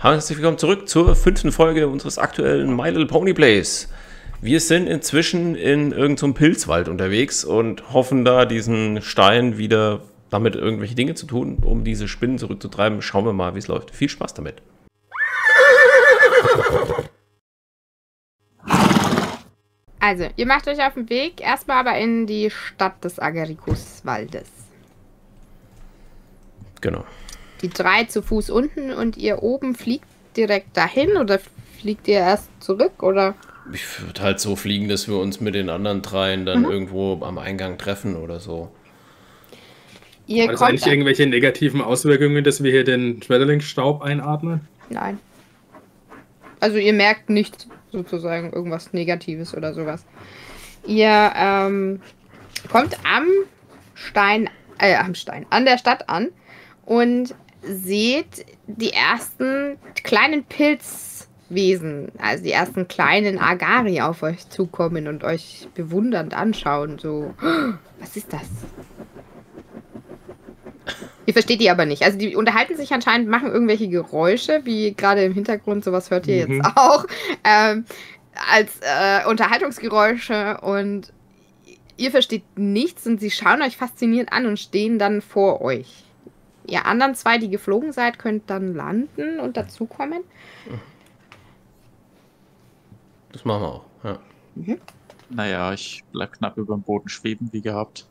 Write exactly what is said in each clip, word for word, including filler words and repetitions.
Herzlich willkommen zurück zur fünften Folge unseres aktuellen My Little Pony Plays. Wir sind inzwischen in irgendeinem so Pilzwald unterwegs und hoffen da diesen Stein wieder damit irgendwelche Dinge zu tun, um diese Spinnen zurückzutreiben. Schauen wir mal, wie es läuft. Viel Spaß damit. Also, ihr macht euch auf den Weg, erstmal aber in die Stadt des Agaricus-Waldes. Genau. Die drei zu Fuß unten und ihr oben fliegt direkt dahin oder fliegt ihr erst zurück oder? Ich würde halt so fliegen, dass wir uns mit den anderen dreien dann Mhm. irgendwo am Eingang treffen oder so. Ihr Hat das kommt eigentlich an- irgendwelche negativen Auswirkungen, dass wir hier den Schmetterlingsstaub einatmen? Nein. Also ihr merkt nicht sozusagen irgendwas Negatives oder sowas. Ihr ähm, kommt am Stein, äh, am Stein, an der Stadt an und seht die ersten kleinen Pilzwesen, also die ersten kleinen Agari auf euch zukommen und euch bewundernd anschauen. So, was ist das? Ihr versteht die aber nicht. Also die unterhalten sich anscheinend, machen irgendwelche Geräusche, wie gerade im Hintergrund, sowas hört ihr Mhm. jetzt auch, ähm, als äh, Unterhaltungsgeräusche und ihr versteht nichts und sie schauen euch fasziniert an und stehen dann vor euch. Ihr anderen zwei, die geflogen seid, könnt dann landen und dazukommen. Das machen wir auch, ja. Mhm. Naja, ich bleib knapp über dem Boden schweben, wie gehabt.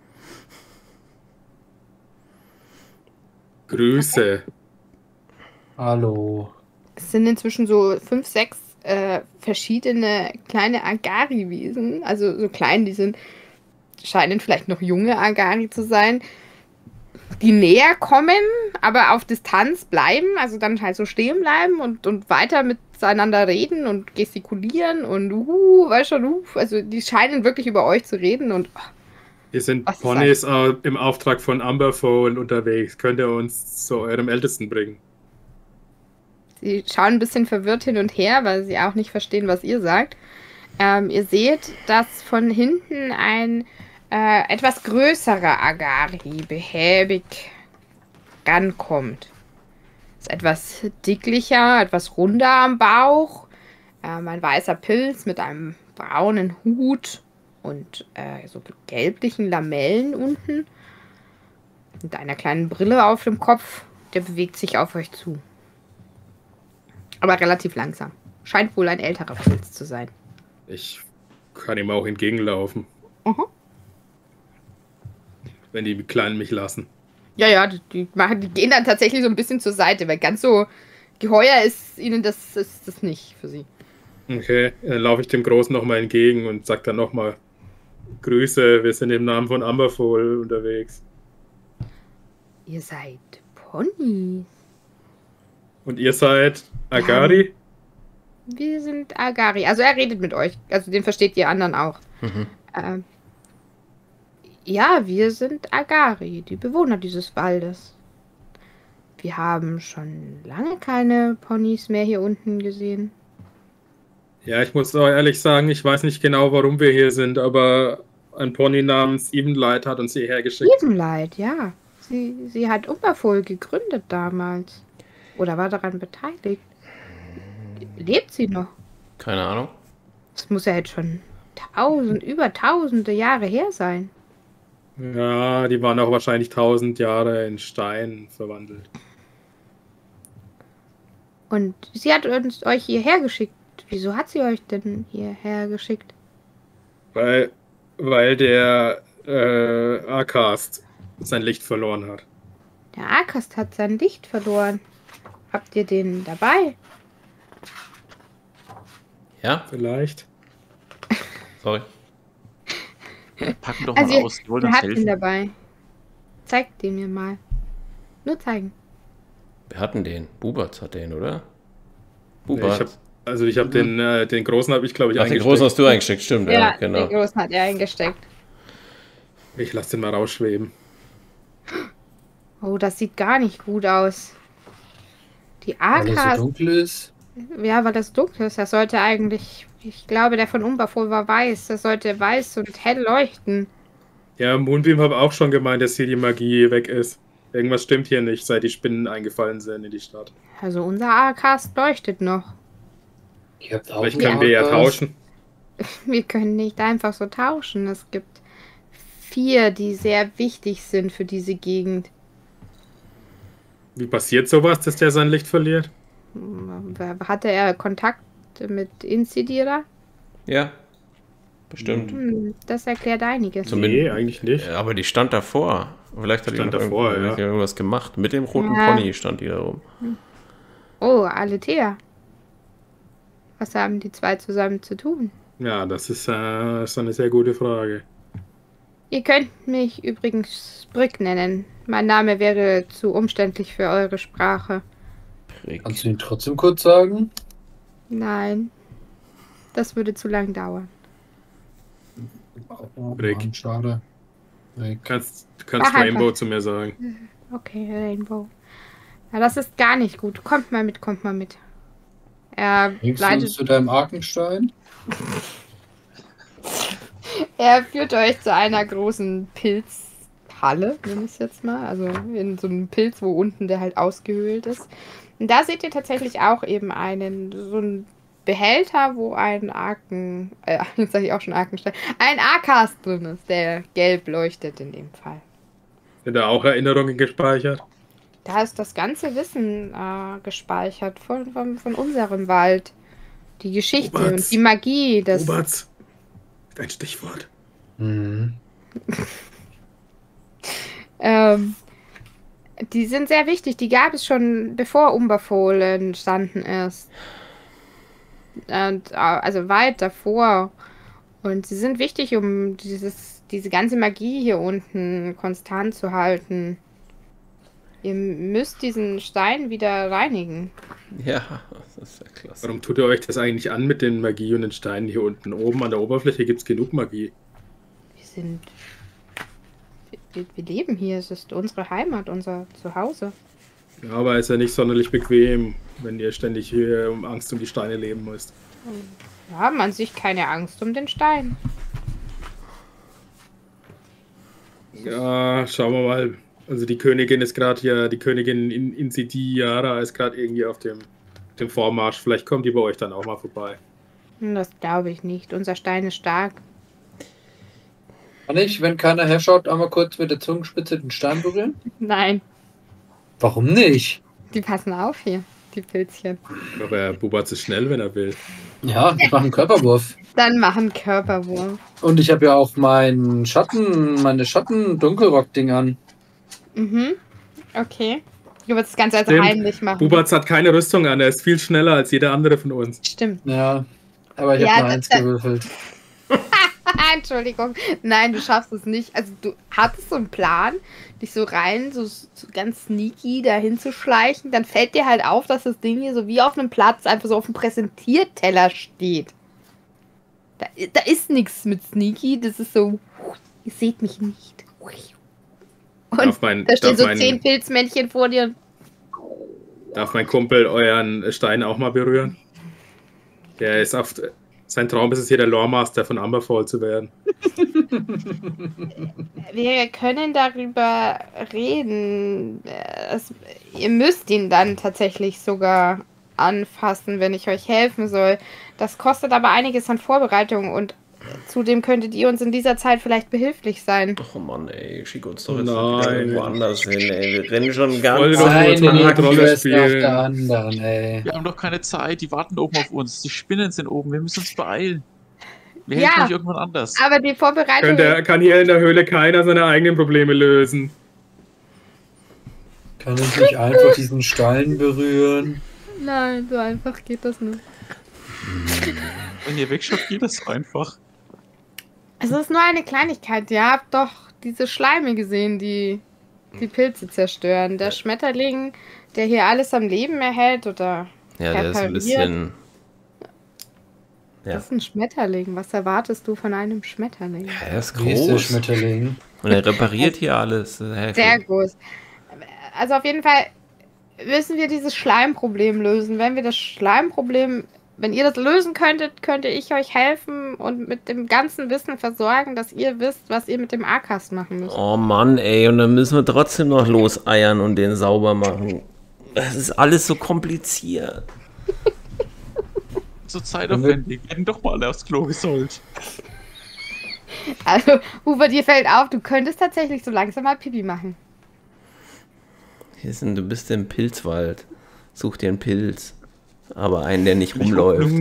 Grüße. Hallo. Es sind inzwischen so fünf, sechs äh, verschiedene kleine Agari-Wesen. Also so klein, die sind, scheinen vielleicht noch junge Agari zu sein, die näher kommen, aber auf Distanz bleiben, also dann halt so stehen bleiben und, und weiter miteinander reden und gestikulieren und uh, weißt schon, uh, also die scheinen wirklich über euch zu reden und oh, Wir sind Was ist Ponys äh, im Auftrag von Amberfowl unterwegs. Könnt ihr uns zu eurem Ältesten bringen? sie schauen ein bisschen verwirrt hin und her, weil sie auch nicht verstehen, was ihr sagt. Ähm, ihr seht, dass von hinten ein äh, etwas größerer Agari behäbig rankommt. Ist etwas dicklicher, etwas runder am Bauch. Ähm, ein weißer Pilz mit einem braunen Hut und äh, so gelblichen Lamellen unten. Mit einer kleinen Brille auf dem Kopf. Der bewegt sich auf euch zu. Aber relativ langsam. Scheint wohl ein älterer Pilz zu sein. Ich kann ihm auch entgegenlaufen, Mhm. wenn die Kleinen mich lassen. Ja, ja, die, die, machen, die gehen dann tatsächlich so ein bisschen zur Seite, weil ganz so geheuer ist ihnen das, ist das nicht für sie. Okay, dann laufe ich dem Großen nochmal entgegen und sag dann nochmal Grüße, wir sind im Namen von Amberfowl unterwegs. Ihr seid Ponys. Und ihr seid Agari? Wir sind Agari. Also er redet mit euch. Also den versteht ihr anderen auch. Mhm. Ähm, ja, wir sind Agari, die Bewohner dieses Waldes. Wir haben schon lange keine Ponys mehr hier unten gesehen. Ja, ich muss auch ehrlich sagen, ich weiß nicht genau, warum wir hier sind, aber ein Pony namens Evenlight hat uns hierher geschickt. Evenlight, ja. Sie, sie hat Umberfohl gegründet damals. Oder war daran beteiligt. Lebt sie noch? Keine Ahnung. Das muss ja jetzt schon tausend, über tausende Jahre her sein. Ja, die waren auch wahrscheinlich tausend Jahre in Stein verwandelt. Und sie hat uns euch hierher geschickt. Wieso hat sie euch denn hierher geschickt? Weil, weil der äh, Arcast sein Licht verloren hat. Der Arkast hat sein Licht verloren. Habt ihr den dabei? Ja? Vielleicht. Sorry. Packen doch Also mal ihr, aus, die wollen ihr uns habt ihn helfen. dabei. Zeigt den mir mal. Nur zeigen. Wir hatten den. Bubatz hat den, oder? Nee, ich Bubatz. hab, also ich habe den, äh, den Großen habe ich glaube ich Ach, den eingesteckt. großen hast du eingesteckt, stimmt. Ja, genau. den großen hat er eingesteckt. Ich lasse den mal rausschweben. Oh, das sieht gar nicht gut aus. Die Weil es so Arkast. dunkel ist. Ja, weil das dunkel ist. Das sollte eigentlich. Ich glaube, der von Umberfohl war weiß. Das sollte weiß und hell leuchten. Ja, Moonbeam habe auch schon gemeint, dass hier die Magie weg ist. Irgendwas stimmt hier nicht, seit die Spinnen eingefallen sind in die Stadt. Also unser Arcast leuchtet noch. Ihr habt auch Vielleicht einen können wir ja Arcast. tauschen. Wir können nicht einfach so tauschen. Es gibt vier, die sehr wichtig sind für diese Gegend. Wie passiert sowas, dass der sein Licht verliert? Hatte er Kontakt mit Insidira? Ja, bestimmt. Hm, das erklärt einiges. Zumindest- Nee, eigentlich nicht. Ja, aber die stand davor. Vielleicht hat die Stand noch davor, irgend- ja. irgendwas gemacht. Mit dem roten Ja. Pony stand die da rum. Oh, Alethea. Was haben die zwei zusammen zu tun? Ja, das ist, äh, ist eine sehr gute Frage. Ihr könnt mich übrigens Brick nennen. Mein Name wäre zu umständlich für eure Sprache. Prick. Kannst du ihn trotzdem kurz sagen? Nein. Das würde zu lang dauern. Oh, Rick. Mann, schade. Rick. Kannst, du kannst Mach Rainbow einfach. zu mir sagen. Okay, Rainbow. Ja, das ist gar nicht gut. Kommt mal mit, kommt mal mit. Er Bringst du uns leitet, zu deinem Arkenstein? er führt euch zu einer großen Pilzhalle, nenne ich es jetzt mal. Also in so einem Pilz, wo unten der halt ausgehöhlt ist. Und da seht ihr tatsächlich auch eben einen, so einen Behälter, wo ein Arken, äh, jetzt sage ich auch schon Arkenstein, ein Arcast drin ist, der gelb leuchtet in dem Fall. Sind da auch Erinnerungen gespeichert? Da ist das ganze Wissen äh, gespeichert von, von, von unserem Wald. Die Geschichte Roberts. und die Magie. Das, Roberts, dein Stichwort. Mhm. ähm, die sind sehr wichtig. Die gab es schon bevor Umberfol entstanden ist. Und, äh, also weit davor. Und sie sind wichtig, um dieses, diese ganze Magie hier unten konstant zu halten. Ihr müsst diesen Stein wieder reinigen. Ja, das ist ja klasse. Warum tut ihr euch das eigentlich an mit den Magie und den Steinen hier unten? Oben an der Oberfläche gibt es genug Magie. Wir sind. Wir, wir leben hier. Es ist unsere Heimat, unser Zuhause. Ja, aber ist ja nicht sonderlich bequem, wenn ihr ständig hier um Angst um die Steine leben müsst. Wir haben an sich keine Angst um den Stein. Ja, schauen wir mal. Also die Königin ist gerade hier, die Königin in Insidiara ist gerade irgendwie auf dem, dem Vormarsch. Vielleicht kommt die bei euch dann auch mal vorbei. Hm, Das glaube ich nicht. Unser Stein ist stark. Kann ich, wenn keiner herschaut, einmal kurz mit der Zungenspitze den Stein berühren? Nein, Warum nicht? die passen auf hier, die Pilzchen. Aber Bubatz ist schnell, wenn er will. Ja, ich mache einen Körperwurf. Dann machen Körperwurf. Und ich habe ja auch meinen Schatten, meine Schatten-Dunkelrock-Ding an. Mhm. Okay. Du würdest das Ganze also Stimmt. heimlich machen. Bubatz hat keine Rüstung an, er ist viel schneller als jeder andere von uns. Stimmt. Ja, aber ich Ja, habe nur das- eins gewürfelt. Entschuldigung. Nein, du schaffst es nicht. Also du hattest so einen Plan, dich so rein, so, so ganz sneaky dahin zu schleichen. Dann fällt dir halt auf, dass das Ding hier so wie auf einem Platz einfach so auf dem Präsentierteller steht. Da, da ist nichts mit sneaky. Das ist so, ihr seht mich nicht. Und Darf mein, da stehen darf, so mein, zehn Pilzmännchen vor dir. darf mein Kumpel euren Stein auch mal berühren? Der ist auf. Sein Traum ist es hier, der Loremaster von Amberfall zu werden. Wir können darüber reden. Es, ihr müsst ihn dann tatsächlich sogar anfassen, wenn ich euch helfen soll. Das kostet aber einiges an Vorbereitung und zudem könntet ihr uns in dieser Zeit vielleicht behilflich sein. Oh Mann, ey, schick uns doch jetzt Nein. wieder irgendwo anders hin, ey. Wir rennen schon ganz... Wollte doch nur Eine eine Rolle Nebenquest nach spielen. der anderen, ey. Wir haben doch keine Zeit, die warten oben auf uns. Die Spinnen sind oben, wir müssen uns beeilen. Wir Ja. helfen euch irgendwann anders. Aber die Vorbereitung... Kann, der, kann hier in der Höhle keiner seine eigenen Probleme lösen. Kann ich nicht einfach diesen Stein berühren? Nein, so einfach geht das nicht. Wenn ihr wegschaut, geht das einfach. Es ist nur eine Kleinigkeit. Ihr habt doch diese Schleime gesehen, die die Pilze zerstören. Der Schmetterling, der hier alles am Leben erhält, oder Ja, der ist ein repariert. bisschen... Ja. Das ist ein Schmetterling. Was erwartest du von einem Schmetterling? Ja, er ist Wie ist der groß. Schmetterling? Und er repariert hier alles. Äh, Sehr groß. Also auf jeden Fall müssen wir dieses Schleimproblem lösen. Wenn wir das Schleimproblem wenn ihr das lösen könntet, könnte ich euch helfen und mit dem ganzen Wissen versorgen, dass ihr wisst, was ihr mit dem A-Cast machen müsst. Oh Mann, ey, und dann müssen wir trotzdem noch loseiern und den sauber machen. Das ist alles so kompliziert. So zeitaufwendig. Wir hätten doch mal aufs Klo gesollt. Also, Hubert, dir fällt auf, du könntest tatsächlich so langsam mal Pipi machen. Hier sind, du bist im Pilzwald. Such dir einen Pilz. Aber einen, der nicht rumläuft.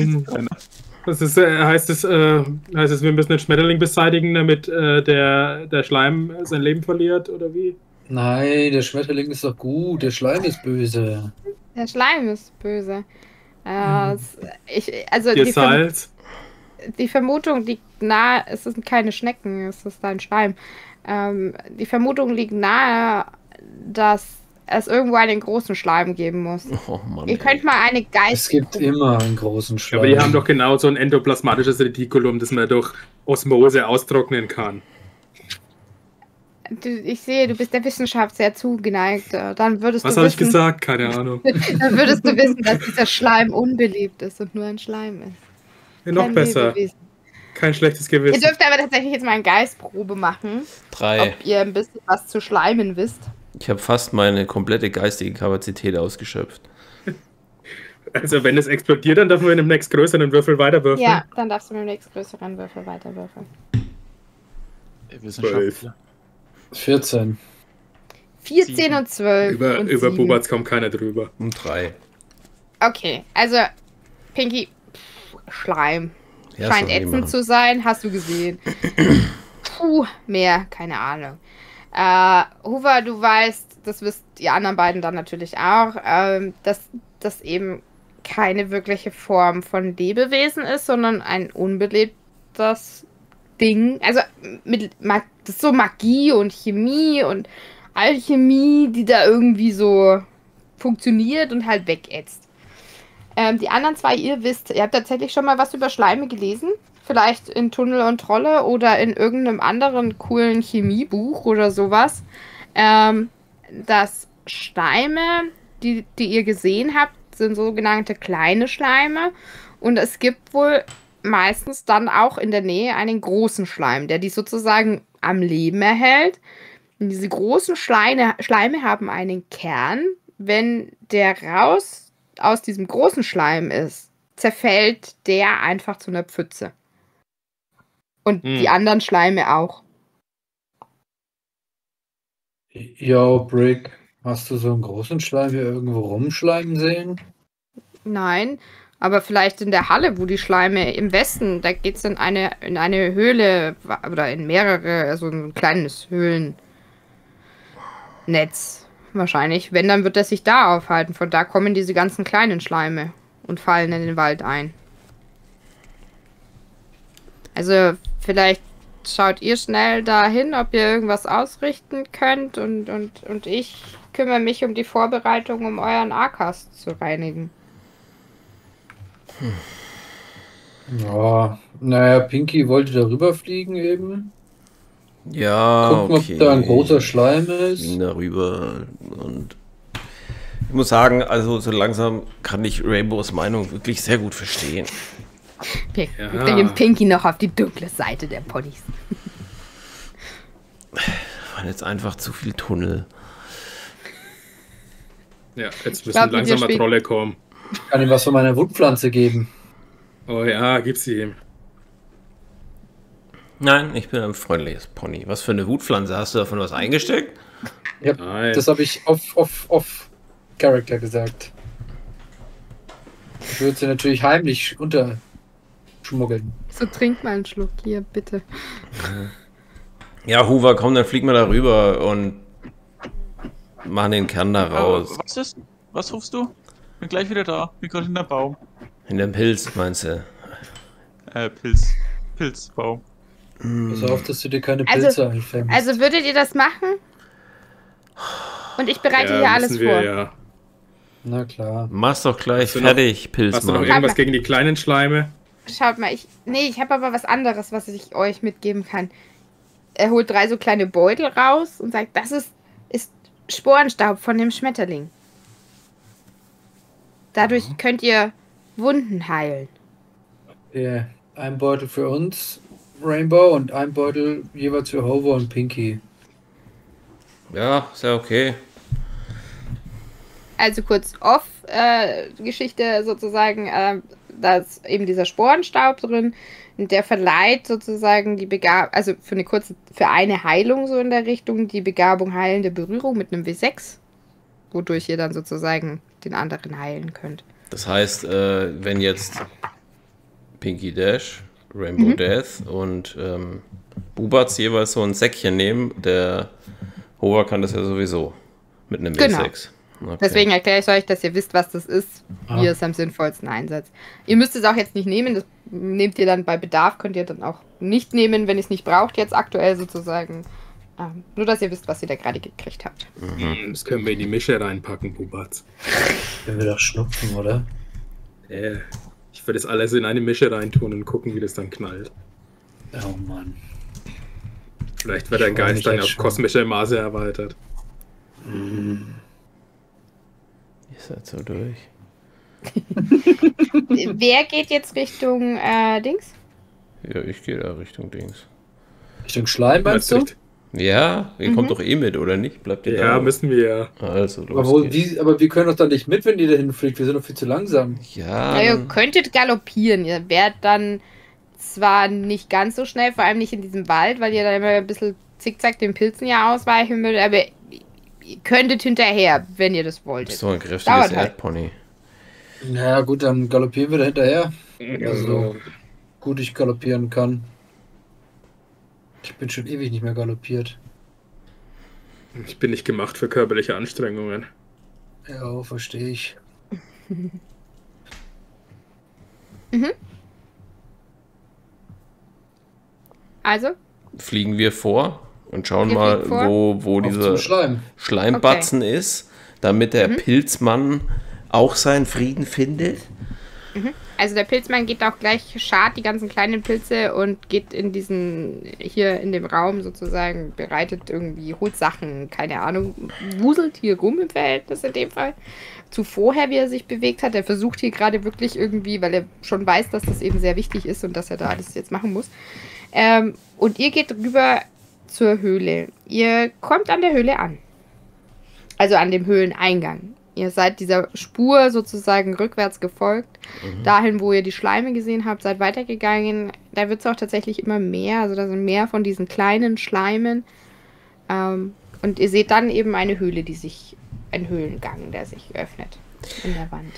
Das ist, äh, heißt, es, äh, heißt es, wir müssen den Schmetterling beseitigen, damit äh, der, der Schleim sein Leben verliert, oder wie? Nein, der Schmetterling ist doch gut, der Schleim ist böse. Der Schleim ist böse. Äh, es- ich, also Hier die, Verm Salz. die Vermutung liegt nahe, es sind keine Schnecken, es ist ein Schleim. Ähm, die Vermutung liegt nahe, dass es irgendwo einen großen Schleim geben muss. Oh Mann. Ihr könnt mal eine Es Geist... gibt immer einen großen Ja, Schleim. aber die haben doch genau so ein endoplasmatisches Retikulum, das man durch Osmose austrocknen kann. Du, ich sehe, du bist der Wissenschaft sehr zugeneigt. Äh, Dann würdest Was du habe ich wissen, gesagt? Keine Ahnung. dann würdest du wissen, dass dieser Schleim unbeliebt ist und nur ein Schleim ist. Ja, noch Kein besser. Lebewesen. Kein schlechtes Ihr Gewissen. dürft aber tatsächlich jetzt mal eine Geistprobe machen, Drei. ob ihr ein bisschen was zu Schleimen wisst. Ich habe fast meine komplette geistige Kapazität ausgeschöpft. Also wenn es explodiert, dann dürfen wir in dem nächstgrößeren Würfel weiterwürfeln. Ja, dann darfst du mit dem nächstgrößeren Würfel weiterwürfeln. Wissenschaftler. vierzehn. vierzehn Sieben. und zwölf. Über, und über sieben. Bubatz kommt keiner drüber. Um drei. Okay, also Pinky, pff, Schleim. Ja, soll Scheint man die ätzend machen. zu sein, hast du gesehen. Puh, mehr, keine Ahnung. Äh, Hoover, du weißt, das wisst die anderen beiden dann natürlich auch, ähm, dass das eben keine wirkliche Form von Lebewesen ist, sondern ein unbelebtes Ding. Also mit Mag das ist so Magie und Chemie und Alchemie, die da irgendwie so funktioniert und halt wegätzt. Ähm, die anderen zwei, ihr wisst, ihr habt tatsächlich schon mal was über Schleime gelesen. Vielleicht in Tunnel und Trolle oder in irgendeinem anderen coolen Chemiebuch oder sowas. Ähm, dass Schleime, die, die ihr gesehen habt, sind sogenannte kleine Schleime. Und es gibt wohl meistens dann auch in der Nähe einen großen Schleim, der die sozusagen am Leben erhält. Und diese großen Schleime, Schleime haben einen Kern. Wenn der raus aus diesem großen Schleim ist, zerfällt der einfach zu einer Pfütze. Und Hm. die anderen Schleime auch. Yo, Brick, hast du so einen großen Schleim hier irgendwo rumschleimen sehen? Nein, aber vielleicht in der Halle, wo die Schleime im Westen, da geht es in eine, in eine Höhle oder in mehrere, also ein kleines Höhlennetz. Wahrscheinlich. Wenn, dann wird er sich da aufhalten. Von da kommen diese ganzen kleinen Schleime und fallen in den Wald ein. Also vielleicht schaut ihr schnell dahin, ob ihr irgendwas ausrichten könnt und, und, und ich kümmere mich um die Vorbereitung, um euren A-Cast zu reinigen. Ja, naja, Pinky wollte darüber fliegen eben. Ja, Gucken, okay. ob da ein großer Schleim ist. Ging darüber und ich muss sagen, also so langsam kann ich Rainbows Meinung wirklich sehr gut verstehen. Wir Ja. bringen Pinky noch auf die dunkle Seite der Ponys. Waren jetzt einfach zu viel Tunnel. Ja, jetzt müssen glaub, mit dir langsam mal spielt- Trolle kommen. Ich kann ihm was von meiner Wundpflanze geben. Oh ja, gib sie ihm. Nein, ich bin ein freundliches Pony. Was für eine Wutpflanze? Hast du davon was eingesteckt? Ja, Nein. das habe ich off, off, off Character gesagt. Ich würde sie natürlich heimlich unterschmuggeln. So, trink mal einen Schluck hier, bitte. Ja, Hoover, komm, dann flieg mal da rüber und machen den Kern da raus. Was ist? Was rufst du? Bin gleich wieder da. Bin gerade in der Baum. In dem Pilz, meinst du? Äh, Pilz. Pilzbaum. Pass auf, dass du dir keine Also- Pilze einfängst. Also würdet ihr das machen? Und ich bereite ja, hier alles müssen wir, vor. Ja. Na klar. Mach's doch gleich Hast du noch- fertig, Hast du noch Pilzmann. irgendwas gegen die kleinen Schleime? Schaut mal, ich. Nee, ich habe aber was anderes, was ich euch mitgeben kann. Er holt drei so kleine Beutel raus und sagt, das ist, ist Sporenstaub von dem Schmetterling. Dadurch könnt ihr Wunden heilen. Ja, ein Beutel für uns, Rainbow, und ein Beutel jeweils für Hover und Pinky. Ja, ist ja okay. Also kurz Off-Geschichte äh, sozusagen, äh, da ist eben dieser Sporenstaub drin und der verleiht sozusagen die Begabung, also für eine kurze, für eine Heilung so in der Richtung, die Begabung heilende Berührung mit einem W sechs, wodurch ihr dann sozusagen den anderen heilen könnt. Das heißt, äh, wenn jetzt Pinky Dash, Rainbow Mhm. Death und ähm, Bubatz jeweils so ein Säckchen nehmen, der Hover kann das ja sowieso mit einem Genau. W sechs. Okay. Deswegen erkläre ich euch, dass ihr wisst, was das ist, Ah. wie ihr es am sinnvollsten einsetzt. Ihr müsst es auch jetzt nicht nehmen, das nehmt ihr dann bei Bedarf, könnt ihr dann auch nicht nehmen, wenn ihr es nicht braucht, jetzt aktuell sozusagen. Ähm, nur, dass ihr wisst, was ihr da gerade gekriegt habt. Hm, Das können wir in die Mische reinpacken, Bubatz. Wenn wir doch schnupfen, oder? Äh, ich würde das alles in eine Mische reintun und gucken, wie das dann knallt. Oh Mann. Vielleicht wird der Ich freu Geist mich dann jetzt auf schon. kosmische Maße erweitert. Mhm. Ihr seid so durch. Wer geht jetzt Richtung äh, Dings? Ja, ich gehe da Richtung Dings. Richtung Schleim, meinst du? Meinst Ja, ihr Mhm. kommt doch eh mit, oder nicht? Bleibt ihr Ja, da? müssen wir ja. Also, los Aber, wo, geht's. wie, aber wir können doch da nicht mit, wenn ihr dahin fliegt. Wir sind doch viel zu langsam. Ja, Na, ihr dann- könntet galoppieren. Ihr wärt dann zwar nicht ganz so schnell, vor allem nicht in diesem Wald, weil ihr da immer ein bisschen zickzack den Pilzen ja ausweichen würdet, aber ihr könntet hinterher, wenn ihr das bist wolltet. doch ein kräftiges Dauert halt. Erdpony. Na gut, dann galoppieren wir da hinterher. Also, So gut ich galoppieren kann. Ich bin schon ewig nicht mehr galoppiert. ich bin nicht gemacht für körperliche Anstrengungen. Ja, verstehe ich. Also, Fliegen wir vor und schauen Wir mal, fliegen vor. wo, wo Auf dieser zum Schleim. Schleimbatzen ist, damit der Mhm. Pilzmann auch seinen Frieden findet. also der Pilzmann geht auch gleich, schart die ganzen kleinen Pilze und geht in diesen, hier in dem Raum sozusagen, bereitet irgendwie, holt Sachen, keine Ahnung, wuselt hier rum im Verhältnis in dem Fall. Zu vorher, wie er sich bewegt hat, er versucht hier gerade wirklich irgendwie, weil er schon weiß, dass das eben sehr wichtig ist und dass er da alles jetzt machen muss. Ähm, und ihr geht rüber zur Höhle. Ihr kommt an der Höhle an. Also an dem Höhleneingang. Ihr seid dieser Spur sozusagen rückwärts gefolgt. Dahin, wo ihr die Schleime gesehen habt, seid weitergegangen. Da wird es auch tatsächlich immer mehr. Also da sind mehr von diesen kleinen Schleimen. Ähm, und ihr seht dann eben eine Höhle, die sich, ein Höhlengang, der sich öffnet in der Wand.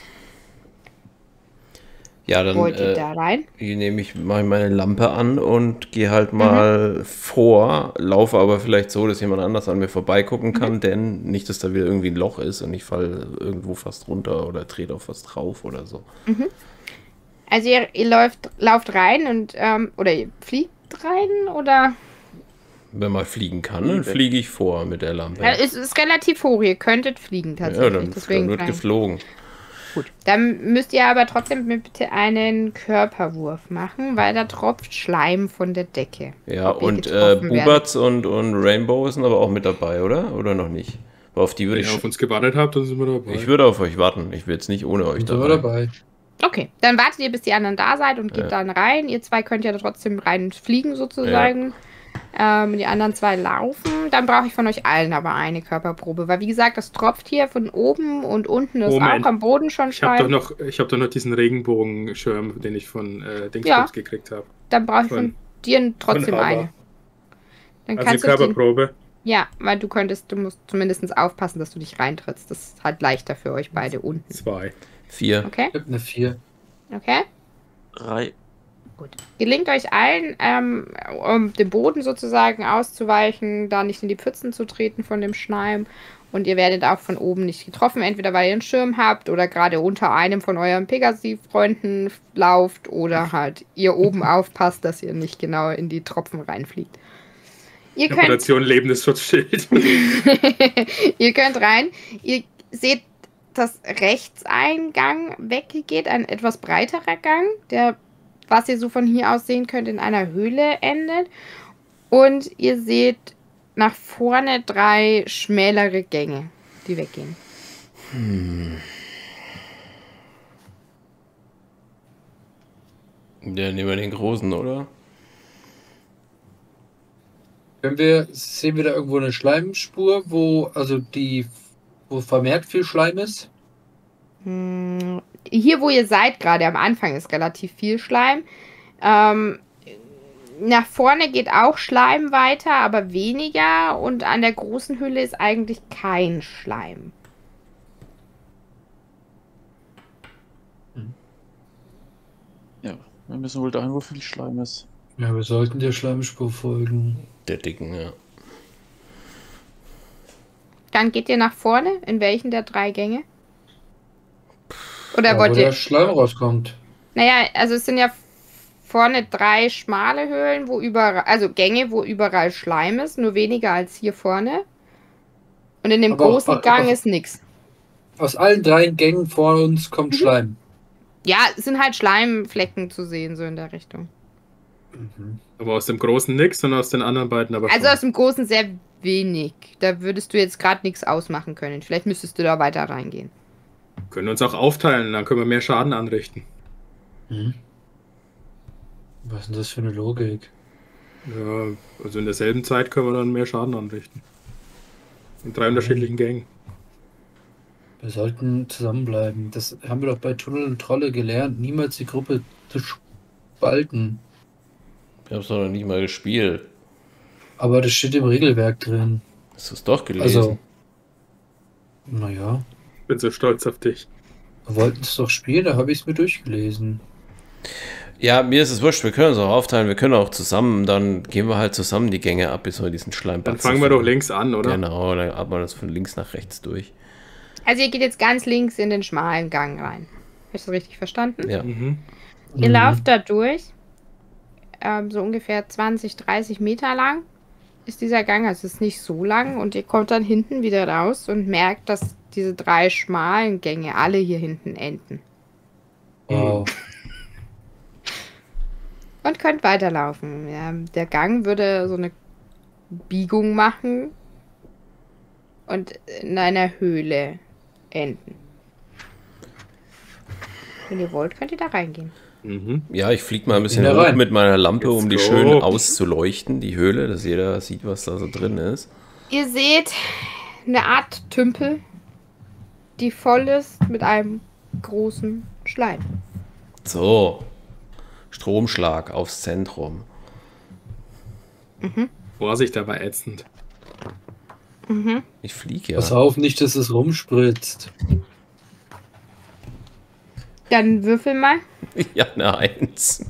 Ja, dann Wollt ihr äh, da rein? hier nehme ich mal meine Lampe an und gehe Mhm. halt mal vor, laufe aber vielleicht so, dass jemand anders an mir Mhm. vorbeigucken kann, denn nicht, dass da wieder irgendwie ein Loch ist und ich falle irgendwo fast runter oder trete auf was drauf oder so. Also ihr, ihr läuft, lauft rein und, ähm, oder ihr fliegt rein oder? Wenn man fliegen kann, dann fliege ich vor mit der Lampe. Ja, es ist relativ hoch, ihr könntet fliegen Ja, tatsächlich. dann deswegen wird rein. geflogen. Gut. Dann müsst ihr aber trotzdem mir bitte einen Körperwurf machen, weil da tropft Schleim von der Decke. Ja, Ob ihr und äh, getroffen werdet. Bubatz und, und Rainbow sind aber auch mit dabei, oder? Oder noch nicht? Aber auf die würde Wenn ihr ich. auf uns gewartet habt, dann sind wir dabei. Ich würde auf euch warten. Ich will jetzt nicht ohne euch Sind wir dabei. dabei. Okay, dann wartet ihr, bis die anderen da seid und geht Ja. dann rein. Ihr zwei könnt ja trotzdem rein fliegen sozusagen. Ähm, die anderen zwei laufen. Dann brauche ich von euch allen aber eine Körperprobe. Weil wie gesagt, das tropft hier von oben und unten ist Moment. auch am Boden schon Ich habe doch Schleim. noch, ich habe doch noch diesen Regenbogenschirm, den ich von äh, Dingsbums Ja. gekriegt habe. Dann brauche ich von, Von- dir trotzdem von Ava. eine. Dann Also kannst du den, Körperprobe. ja, weil du könntest, du musst zumindest aufpassen, dass du nicht reintrittst. Das ist halt leichter für euch beide unten. Zwei. Vier. Okay? Ich hab eine vier. Okay? Drei. Gut. Gelingt euch allen, ähm, um dem Boden sozusagen auszuweichen, da nicht in die Pfützen zu treten von dem Schleim. Und ihr werdet auch von oben nicht getroffen, entweder weil ihr einen Schirm habt oder gerade unter einem von euren Pegasi-Freunden lauft oder halt ihr oben aufpasst, dass ihr nicht genau in die Tropfen reinfliegt. Ihr könnt, Operation Lebendes Schutzschild. ihr könnt rein. Ihr seht, dass Rechtseingang weggeht, ein etwas breiterer Gang, der, was ihr so von hier aus sehen könnt, in einer Höhle endet. Und ihr seht nach vorne drei schmälere Gänge, die weggehen. Ja, nehmen wir den großen, oder? Können wir, sehen wir da irgendwo eine Schleimspur, wo, also die, wo vermehrt viel Schleim ist? Hm, hier, wo ihr seid, gerade am Anfang ist relativ viel Schleim. Ähm, nach vorne geht auch Schleim weiter, aber weniger. Und an der großen Hülle ist eigentlich kein Schleim. Ja, wir müssen wohl dahin, wo viel Schleim ist. Ja, wir sollten der Schleimspur folgen. Der dicken, ja. Dann geht ihr nach vorne. In welchen der drei Gänge? Oder Ja, wollt wo ihr... der Schleim rauskommt. Naja, also es sind ja vorne drei schmale Höhlen, wo überall... Also Gänge, wo überall Schleim ist. Nur weniger als hier vorne. Und in dem Aber- großen aber- Gang aber- ist nichts. Aus allen drei Gängen vor uns kommt Mhm. Schleim. Ja, es sind halt Schleimflecken zu sehen, so in der Richtung. Mhm. Aber aus dem Großen nix und aus den anderen beiden aber Also schon. aus dem Großen sehr wenig. Da würdest du jetzt gerade nichts ausmachen können. Vielleicht müsstest du da weiter reingehen. Können uns auch aufteilen, dann können wir mehr Schaden anrichten. Mhm. Was ist denn das für eine Logik? Ja, also in derselben Zeit können wir dann mehr Schaden anrichten. In drei unterschiedlichen Gängen. Wir sollten zusammenbleiben. Das haben wir doch bei Tunnel und Trolle gelernt. Niemals die Gruppe zu spalten. Ich hab's noch nicht mal gespielt. Aber das steht im Regelwerk drin. Hast du es doch gelesen? Also, naja, Bin so stolz auf dich. wir wollten es doch spielen, da habe ich es mir durchgelesen. Ja, mir ist es wurscht, wir können uns auch aufteilen, wir können auch zusammen, dann gehen wir halt zusammen die Gänge ab, bis wir diesen Schleim Dann fangen wir doch links an, oder? Genau, dann atmen wir das von links nach rechts durch. Also ihr geht jetzt ganz links in den schmalen Gang rein. Habe ich das richtig verstanden? Ja. Mhm. Ihr Mhm. lauft da durch. Ähm, so ungefähr zwanzig, dreißig Meter lang ist dieser Gang. Also es ist nicht so lang. Und ihr kommt dann hinten wieder raus und merkt, dass diese drei schmalen Gänge alle hier hinten enden. Wow. Und könnt weiterlaufen. Ja, der Gang würde so eine Biegung machen und in einer Höhle enden. Wenn ihr wollt, könnt ihr da reingehen. Mhm. Ja, ich fliege mal ein bisschen Ja, hoch rein. mit meiner Lampe, Let's um die go. schön auszuleuchten, die Höhle, dass jeder sieht, was da so drin ist. Ihr seht eine Art Tümpel, die voll ist mit einem großen Schleim. So, Stromschlag aufs Zentrum. Vorsicht, aber ätzend. Ich fliege ja. Pass auf, nicht, dass es rumspritzt. Dann würfel mal. Ja, eine Eins.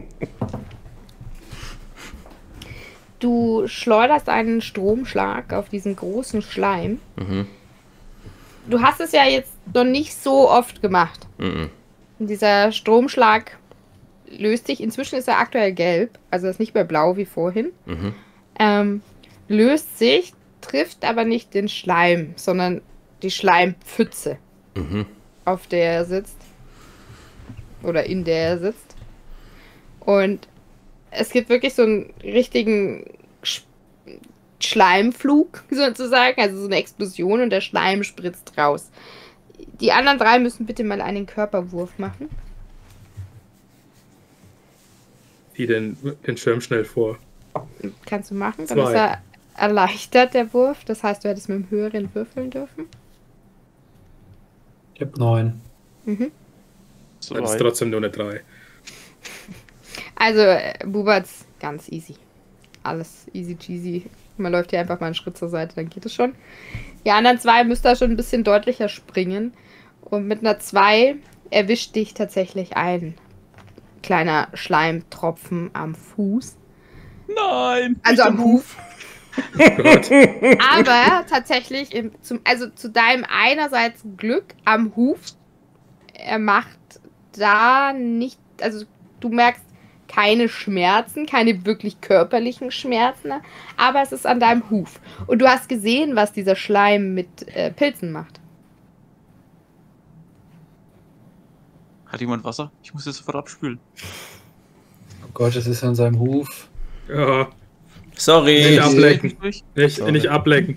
Du schleuderst einen Stromschlag auf diesen großen Schleim. Mhm. Du hast es ja jetzt noch nicht so oft gemacht. Mhm. Und dieser Stromschlag löst sich. Inzwischen ist er aktuell gelb, also ist nicht mehr blau wie vorhin. Mhm. Ähm, löst sich, trifft aber nicht den Schleim, sondern die Schleimpfütze, Mhm. auf der er sitzt. Oder in der er sitzt. Und es gibt wirklich so einen richtigen Sch Schleimflug sozusagen, also so eine Explosion und der Schleim spritzt raus. Die anderen drei müssen bitte mal einen Körperwurf machen. Zieh den, den Schirm schnell vor. Kannst du machen, dann Zwei. ist er erleichtert, der Wurf. Das heißt, du hättest mit dem höheren würfeln dürfen. Ich hab neun. Mhm. So Das ist weit. trotzdem nur eine drei. Also, äh, Bubert's ganz easy. Alles easy cheesy. Man läuft hier einfach mal einen Schritt zur Seite, dann geht es schon. Die anderen zwei müsst da schon ein bisschen deutlicher springen. Und mit einer zwei erwischt dich tatsächlich ein kleiner Schleimtropfen am Fuß. Nein! Also am Huf. Gott. Aber tatsächlich, im, zum, also zu deinem einerseits Glück am Huf, er macht da nicht, also du merkst keine Schmerzen, keine wirklich körperlichen Schmerzen, aber es ist an deinem Huf. Und du hast gesehen, was dieser Schleim mit äh, Pilzen macht. Hat jemand Wasser? Ich muss jetzt sofort abspülen. Oh Gott, es ist an seinem Huf. Ja, Sorry. nicht ablecken. Durch? Nicht, Sorry. nicht ablecken.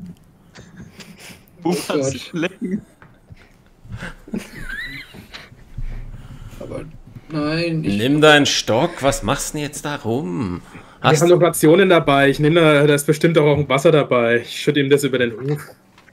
Wo Oh kannst Gott. du lecken? Aber Nein, ich. Nimm deinen Stock, was machst du denn jetzt da rum? Wir Hast haben noch Rationen dabei. Ich nehme da, da ist bestimmt auch ein Wasser dabei. Ich schütte ihm das über den Huf.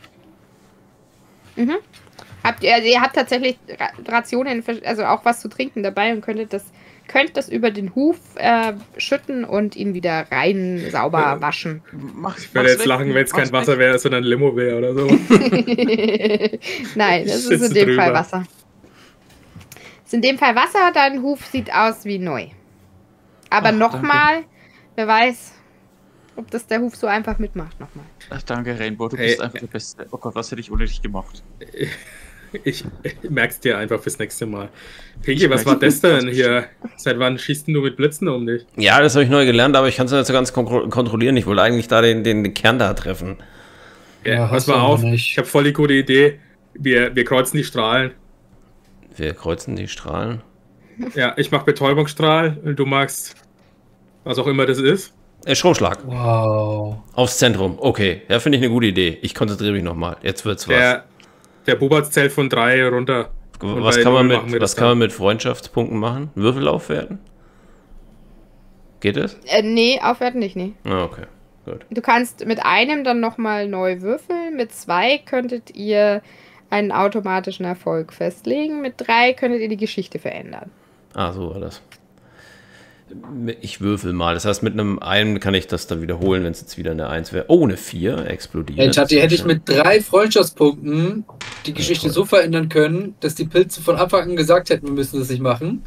Mhm. Habt ihr, also ihr habt tatsächlich Ra- Rationen, also auch was zu trinken dabei und könntet das, könnt das über den Huf äh, schütten und ihn wieder rein sauber Ja. waschen. Mach, Ich würde jetzt lachen, wenn es kein Wasser wäre, sondern Limo wäre oder so. Nein, das Ich ist in sitze dem drüber. Fall Wasser. Ist in dem Fall Wasser, dein Huf sieht aus wie neu. Aber Ach, nochmal, wer weiß, ob das der Huf so einfach mitmacht nochmal. Ach, danke, Rainbow, du Hey. bist einfach der Beste. Oh Gott, was hätte ich ohne dich gemacht? Ich, ich merk's dir einfach fürs nächste Mal. Pinky, was war das denn hier? Seit wann schießt denn du mit Blitzen um dich? Ja, das habe ich neu gelernt, aber ich kann es nicht so ganz kon kontrollieren. Ich wollte eigentlich da den, den, den Kern da treffen. Ja, Ja, pass hast du mal aber auf, nicht. ich habe voll die gute Idee. Wir, wir kreuzen die Strahlen. Wir kreuzen die Strahlen. Ja, ich mach Betäubungsstrahl und du magst was auch immer das ist. Äh, Stromschlag. Wow. Aufs Zentrum. Okay, ja, finde ich eine gute Idee. Ich konzentriere mich nochmal. Jetzt wird's was. Der, der Bubatz zählt von drei runter. Und Was bei kann man null machen wir mit, das was kann man dann. mit Freundschaftspunkten machen? Würfel aufwerten? Geht es? Äh, nee, aufwerten nicht, nee. Ah, okay. Gut. Du kannst mit einem dann nochmal neu würfeln. Mit zwei könntet ihr einen automatischen Erfolg festlegen. Mit drei könntet ihr die Geschichte verändern. Ah, so war das. Ich würfel mal. Das heißt, mit einem einen kann ich das dann wiederholen, wenn es jetzt wieder eine eins wäre. Oh, eine vier explodiert. Hey, Tati, hätte ich Schön. mit drei Freundschaftspunkten die Geschichte toll. so verändern können, dass die Pilze von Anfang an gesagt hätten, wir müssen das nicht machen.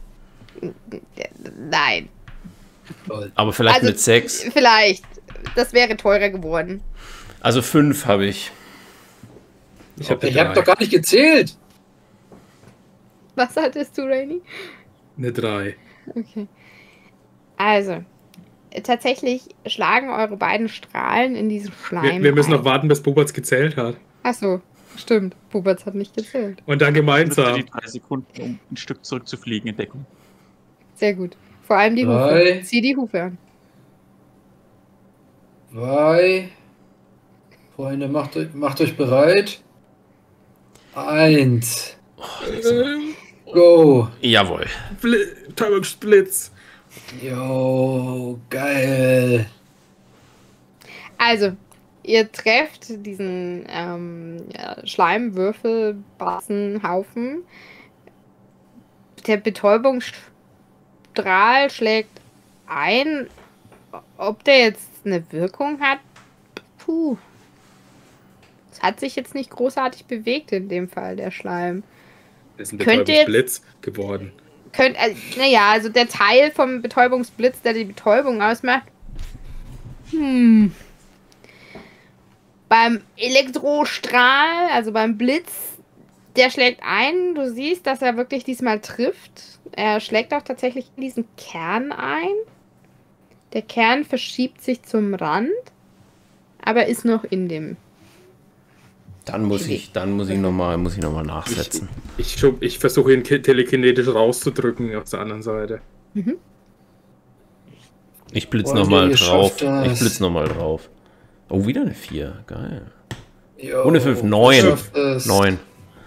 Nein. Toll. Aber vielleicht Also, mit sechs. Vielleicht. Das wäre teurer geworden. Also fünf habe ich. Ich habe Ich hab doch gar nicht gezählt. Was hattest du, Rainy? eine drei. Okay. Also, äh, tatsächlich schlagen eure beiden Strahlen in diesen Schleim Wir, wir müssen ein. noch warten, bis Bubatz gezählt hat. Achso, stimmt. Buberts hat nicht gezählt. Und dann Nutze gemeinsam. die drei Sekunden, um ein Stück zurückzufliegen in Deckung. Sehr gut. Vor allem die Drei. Hufe. Zieh die Hufe an. Zwei. Freunde, macht, euch- macht euch bereit. Eins. Go. Jawohl. Bli- Betäubungsblitz. Jo, geil. Also, ihr trefft diesen ähm, ja, Schleimwürfel, Bassenhaufen. Der Betäubungsstrahl schlägt ein. Ob der jetzt eine Wirkung hat, puh. Es hat sich jetzt nicht großartig bewegt in dem Fall, der Schleim. Das ist ein Könnte jetzt- Betäubungsblitz geworden. Könnt, also, naja, also der Teil vom Betäubungsblitz, der die Betäubung ausmacht. Hm. Beim Elektrostrahl, also beim Blitz, der schlägt ein. Du siehst, dass er wirklich diesmal trifft. Er schlägt auch tatsächlich in diesen Kern ein. Der Kern verschiebt sich zum Rand, aber ist noch in dem. Dann muss ich, dann muss ich nochmal muss ich noch mal nachsetzen. Ich, schub- ich versuche ihn ki- telekinetisch rauszudrücken auf der anderen Seite. Ich blitz Freunde, nochmal ihr drauf. schafft das. Ich blitz nochmal drauf. Oh, wieder eine vier. Geil. Jo, Ohne fünf. ihr Neun. schafft es. Neun.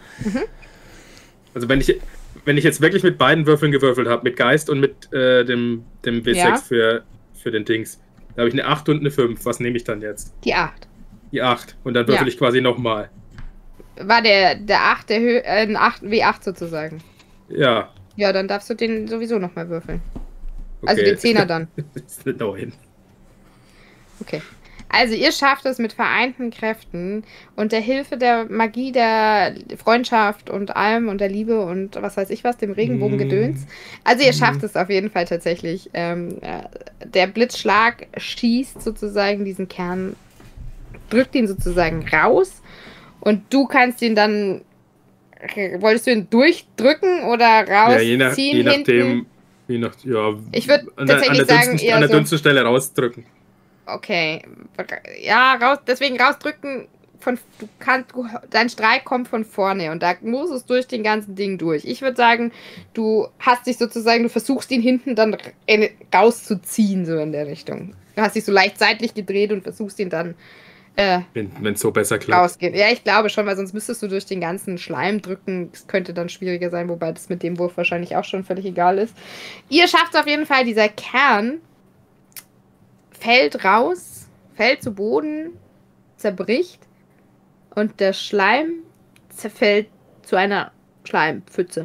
Also wenn ich, wenn ich jetzt wirklich mit beiden Würfeln gewürfelt habe, mit Geist und mit äh, dem, dem W sechs Ja. für, für den Dings, da habe ich eine acht und eine fünf. Was nehme ich dann jetzt? Die acht. Die acht. Und dann würfel Ja. ich quasi nochmal. War der, der acht, der Hö äh, ein acht, W acht sozusagen. Ja. Ja, dann darfst du den sowieso nochmal würfeln. Okay. Also den Zehner dann. Das ist eine neun. Okay. Also ihr schafft es mit vereinten Kräften und der Hilfe der Magie der Freundschaft und allem und der Liebe und was weiß ich was, dem Regenbogengedöns. Also ihr schafft es auf jeden Fall tatsächlich. Ähm, äh, der Blitzschlag schießt sozusagen diesen Kern, drückt ihn sozusagen raus und du kannst ihn dann, wolltest du ihn durchdrücken oder Ja, je, nach, rausziehen je hinten? nachdem. Je nach, ja, Ich würd an der, an tatsächlich der sagen, dünnsten, eher an der so- dünnsten Stelle rausdrücken. Okay. Ja, raus, deswegen rausdrücken. Von, du kannst, du, dein Strahl kommt von vorne und da muss es durch den ganzen Ding durch. Ich würde sagen, du hast dich sozusagen, du versuchst ihn hinten dann in, rauszuziehen, so in der Richtung. Du hast dich so leicht seitlich gedreht und versuchst ihn dann Äh, Wenn es so besser klappt. rausgehen. Ja, ich glaube schon, weil sonst müsstest du durch den ganzen Schleim drücken. Das könnte dann schwieriger sein, wobei das mit dem Wurf wahrscheinlich auch schon völlig egal ist. Ihr schafft es auf jeden Fall, dieser Kern fällt raus, fällt zu Boden, zerbricht und der Schleim zerfällt zu einer Schleimpfütze.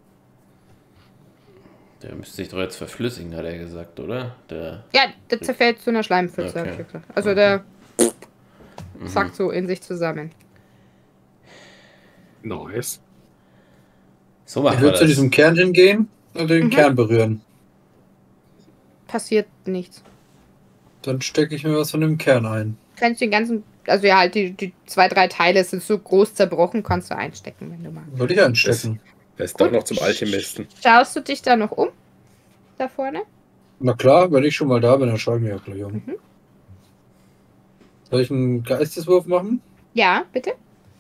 Der müsste sich doch jetzt verflüssigen, hat er gesagt, oder? Der Ja, der zerfällt zu einer Schleimpfütze, Okay. hab ich gesagt. Also der sackt so in sich zusammen. Nice. So machen Ich wir würde zu das. diesem Kern hingehen und den Mhm. Kern berühren. Passiert nichts. Dann stecke ich mir was von dem Kern ein. Kannst den ganzen, also ja, halt die, die zwei, drei Teile sind so groß zerbrochen, kannst du einstecken, wenn du magst. Würde ich einstecken. Er ist doch noch zum Alchemisten. Schaust du dich da noch um? Da vorne? Na klar, wenn ich schon mal da bin, dann schaue ich mir ja gleich um. Mhm. Soll ich einen Geisteswurf machen? Ja, bitte.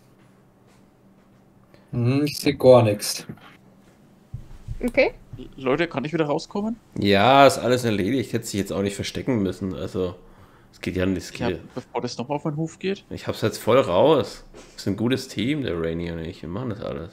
Hm, ich sehe gar nichts. Okay. Leute, kann ich wieder rauskommen? Ja, ist alles erledigt. Hätte sich jetzt auch nicht verstecken müssen. Also, es geht ja nicht. Es Ja, geht, bevor das nochmal auf den Hof geht. ich hab's jetzt voll raus. Wir sind ein gutes Team, der Rainy und ich. Wir machen das alles.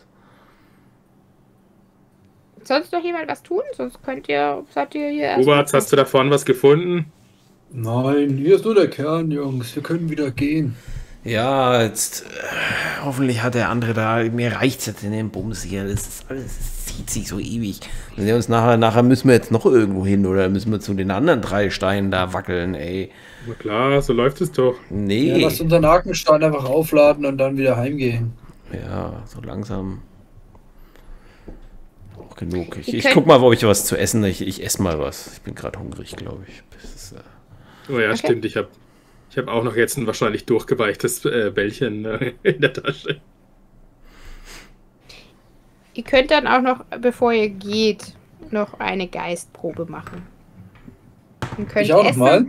Sonst noch jemand was tun? Sonst könnt ihr, seid ihr hier erst. Hubert, hast du da vorne was gefunden? Nein, hier ist nur der Kern, Jungs. Wir können wieder gehen. Ja, jetzt. Äh, hoffentlich hat der andere da. Mir reicht's jetzt in dem Bums hier. Das ist alles. Das zieht sich so ewig. Wenn wir uns nachher, nachher müssen wir jetzt noch irgendwo hin oder müssen wir zu den anderen drei Steinen da wackeln, ey. Na klar, so läuft es doch. Ja, Nee. lass unseren Arkenstein einfach aufladen und dann wieder heimgehen. Ja, so langsam. Auch genug. Ich, Ihr ich könnt- guck mal, ob ich was zu essen. Ich, ich esse mal was. Ich bin gerade hungrig, glaube ich. Das ist, äh, Oh ja, Okay. stimmt. Ich habe ich hab auch noch jetzt ein wahrscheinlich durchgeweichtes äh, Bällchen äh, in der Tasche. Ihr könnt dann auch noch, bevor ihr geht, noch eine Geistprobe machen. Ihr könnt Ich auch noch essen. mal.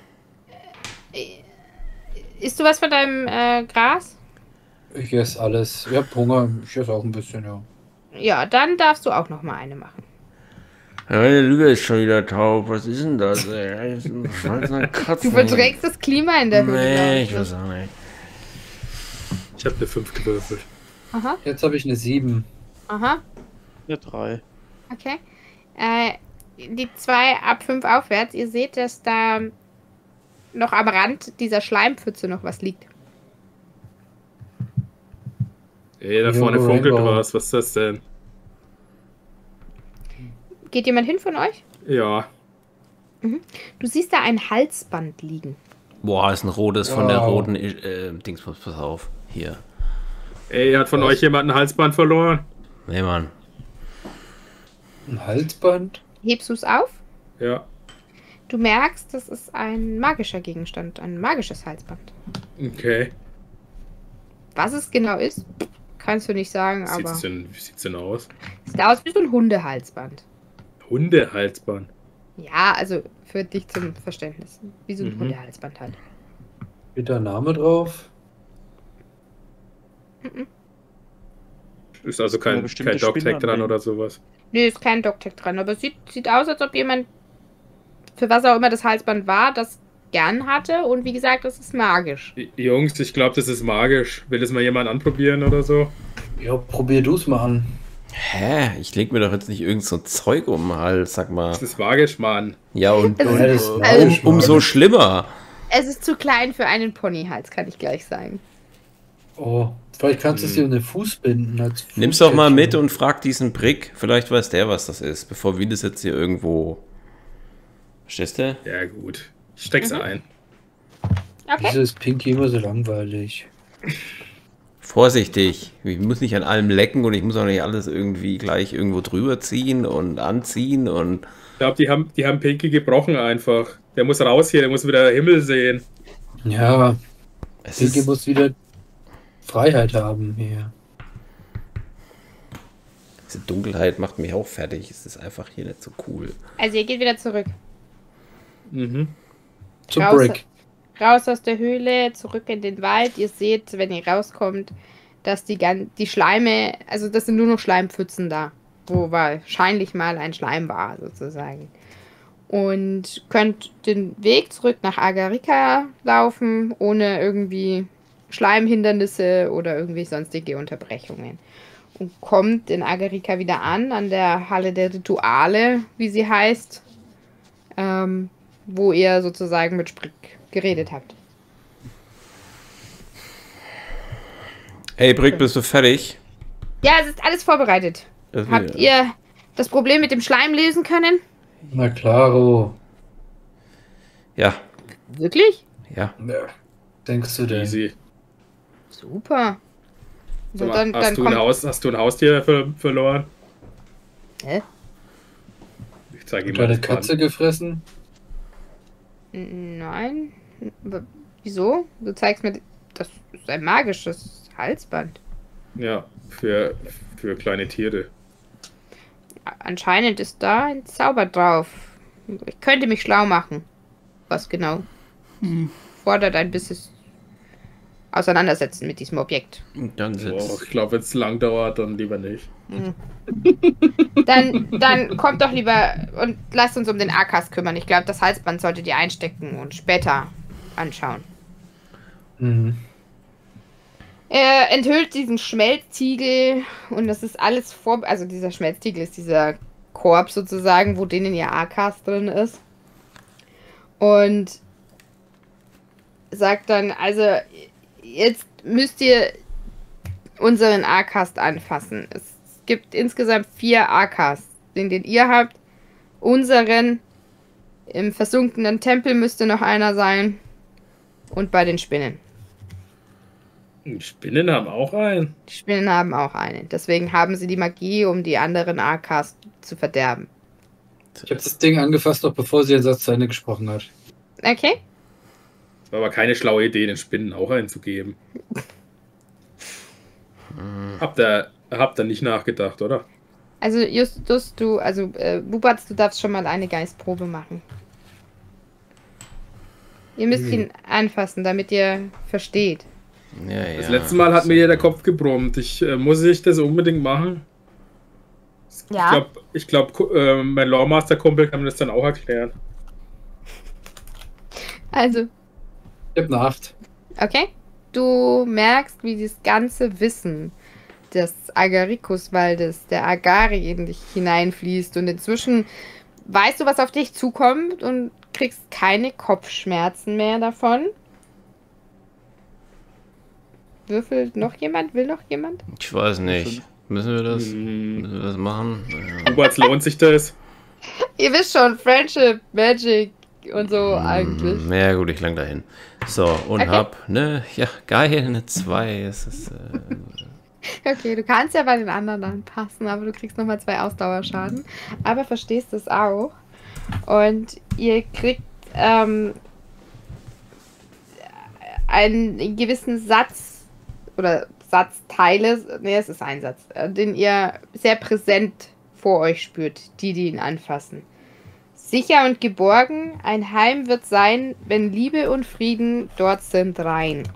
Isst du was von deinem äh, Gras? Ich esse alles. Ich hab Hunger. Ich esse auch ein bisschen, ja. Ja, dann darfst du auch noch mal eine machen. Ja, meine Lüge ist schon wieder taub. Was ist denn das, ey? Das ist ein Schwanz einer Katze. Du verdrängst das Klima in der Höhle. Nee, ich weiß auch nicht. Ich habe eine fünf gewürfelt. Aha, Jetzt habe ich eine sieben. aha, Eine drei. okay. Äh, die zwei ab fünf aufwärts, ihr seht, dass da noch am Rand dieser Schleimpfütze noch was liegt. Ey, da Ja, vorne Rainbow. funkelt was. Was ist das denn? Geht jemand hin von euch? Ja. Du siehst da ein Halsband liegen. Boah, ist ein rotes von der Wow. roten äh, Dingsbums. Pass auf. Hier. Ey, hat von Was? euch jemand ein Halsband verloren? Nee, Mann. Ein Halsband? Hebst du es auf? Ja. Du merkst, das ist ein magischer Gegenstand, ein magisches Halsband. Okay. Was es genau ist, kannst du nicht sagen, aber Sieht's denn, wie sieht's denn aus? sieht aus wie so ein Hundehalsband. Hundehalsband. Ja, also für dich zum Verständnis. Wie so ein Mhm. Hundehalsband halt. Steht da Name drauf? Ist also Eine kein, bestimmte kein Dogtag Spinne dran anlegen. oder sowas. Nö, ist kein Doctag dran, aber es sieht, sieht aus, als ob jemand, für was auch immer das Halsband war, das gern hatte. Und wie gesagt, das ist magisch. J- Jungs, ich glaube, das ist magisch. Will das mal jemand anprobieren oder so? Ja, probier du's mal an. Hä? Ich leg mir doch jetzt nicht irgend so Zeug um den Hals, sag mal. Das ist magisch, Mann. Ja, und, Es und Ja, das ist um, magisch, umso magisch. schlimmer. Es ist zu klein für einen Ponyhals, kann ich gleich sagen. Oh, vielleicht kannst du es dir um den Fuß binden. Als Nimm's doch mal Fußkettchen. mit und frag diesen Brick. Vielleicht weiß der, was das ist, bevor wir das jetzt hier irgendwo. Verstehst du? Ja, gut. Ich steck's Mhm. ein. Okay. Wieso ist Pinky immer so langweilig? Vorsichtig. Ich muss nicht an allem lecken und ich muss auch nicht alles irgendwie gleich irgendwo drüber ziehen und anziehen und. Ich glaube, die haben, die haben Pinky gebrochen einfach. Der muss raus hier, der muss wieder Himmel sehen. Ja, Es Pinky ist, muss wieder Freiheit haben hier. diese Dunkelheit macht mich auch fertig. Es ist einfach hier nicht so cool. Also ihr geht wieder zurück. Mhm. Zum Raus- Brick. Raus aus der Höhle, zurück in den Wald. Ihr seht, wenn ihr rauskommt, dass die, gan- die Schleime, also das sind nur noch Schleimpfützen da, wo wahrscheinlich mal ein Schleim war, sozusagen. und könnt den Weg zurück nach Agarika laufen, ohne irgendwie Schleimhindernisse oder irgendwie sonstige Unterbrechungen. Und kommt in Agarika wieder an, an der Halle der Rituale, wie sie heißt, ähm, wo ihr sozusagen mit Sprick geredet habt. Hey, Brick, bist du fertig? Ja, es ist alles vorbereitet. Das Habt wir- ihr das Problem mit dem Schleim lösen können? Na klaro. Ja, Wirklich? ja. Ja. Denkst du denn? Easy. Super. So, Sag mal, dann, hast, dann du ein kommt... Haus, hast du ein Haustier ver verloren? Hä? Ich zeige ihm Hat deine das mal an. Katze gefressen? Nein. W- Wieso? Du zeigst mir... Das ist ein magisches Halsband. Ja, für, für kleine Tiere. Anscheinend ist da ein Zauber drauf. Ich könnte mich schlau machen. Was genau? Fordert ein bisschen Auseinandersetzen mit diesem Objekt. Dann Oh, sitzt. ich glaube, wenn es lang dauert, dann lieber nicht. Dann, dann kommt doch lieber und lasst uns um den Arkas kümmern. Ich glaube, das Halsband solltet ihr einstecken und später anschauen. Mhm. Er enthüllt diesen Schmelztiegel und das ist alles vor... Also dieser Schmelztiegel ist dieser Korb sozusagen, wo denen ihr Arkas drin ist. Und sagt dann, also jetzt müsst ihr unseren Arcast anfassen. Es gibt insgesamt vier Arkas, den, den ihr habt. Unseren, im versunkenen Tempel müsste noch einer sein. Und bei den Spinnen. Die Spinnen haben auch einen. Die Spinnen haben auch einen. Deswegen haben sie die Magie, um die anderen Arkas zu verderben. Ich habe das Ding angefasst, noch bevor sie den Satz zu Ende gesprochen hat. Okay? Es war aber keine schlaue Idee, den Spinnen auch einen zu geben. Habt ihr, habt ihr nicht nachgedacht, oder? Also Justus, du, also äh, Bubatz, du darfst schon mal eine Geistprobe machen. Ihr müsst Hm. ihn anfassen, damit ihr versteht. Ja, ja. Das letzte Mal hat mir ja der Kopf gebrummt. Ich, äh, muss ich das unbedingt machen? Ja. Ich glaube, ich glaub, äh, mein Lawmaster-Kumpel kann mir das dann auch erklären. Also, Ich habe eine acht. okay. Du merkst, wie das ganze Wissen des Agaricus-Waldes, der Agari, in dich hineinfließt. Und inzwischen weißt du, was auf dich zukommt und kriegst keine Kopfschmerzen mehr davon. Würfelt noch jemand? Will noch jemand? Ich weiß nicht. Müssen wir das? Hm, Müssen wir das machen? Ja. Huberts, lohnt sich das? Ihr wisst schon, Friendship, Magic und so eigentlich. Mm, ja gut, ich lang dahin. So, und Okay. hab, ne, ja, geil, eine zwei. Es ist, äh, Okay, du kannst ja bei den anderen dann passen, aber du kriegst nochmal zwei Ausdauerschaden. Aber verstehst es auch. Und ihr kriegt ähm, einen gewissen Satz oder Satzteile, nee, es ist ein Satz, äh, den ihr sehr präsent vor euch spürt, die, die ihn anfassen. Sicher und geborgen, ein Heim wird sein, wenn Liebe und Frieden dort sind rein.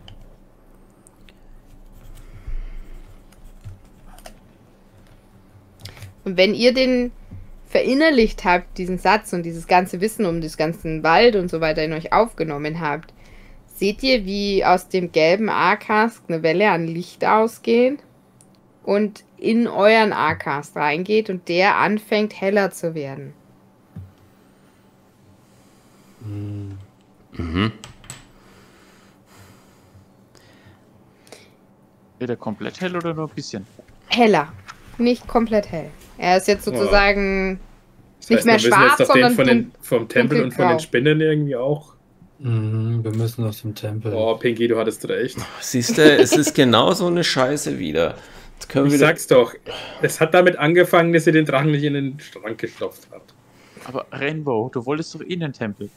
Und wenn ihr den verinnerlicht habt, diesen Satz und dieses ganze Wissen um das ganzen Wald und so weiter in euch aufgenommen habt, seht ihr, wie aus dem gelben Arcast eine Welle an Licht ausgeht und in euren Arcast reingeht und der anfängt heller zu werden. mhm. Wird er komplett hell oder nur ein bisschen? Heller, nicht komplett hell. Er ist jetzt sozusagen Das nicht heißt, mehr wir müssen schwarz, jetzt auf den sondern von den, vom Tempel und von den dunkelgrau. Spinnen irgendwie auch. Mhm, wir müssen aus dem Tempel. Oh, Pinky, du hattest recht. Siehst du, es ist genau so eine Scheiße wieder. Jetzt können wir Ich wieder. sag's doch. Es hat damit angefangen, dass sie den Drachen nicht in den Schrank gestopft hat. Aber Rainbow, du wolltest doch eh in den Tempel.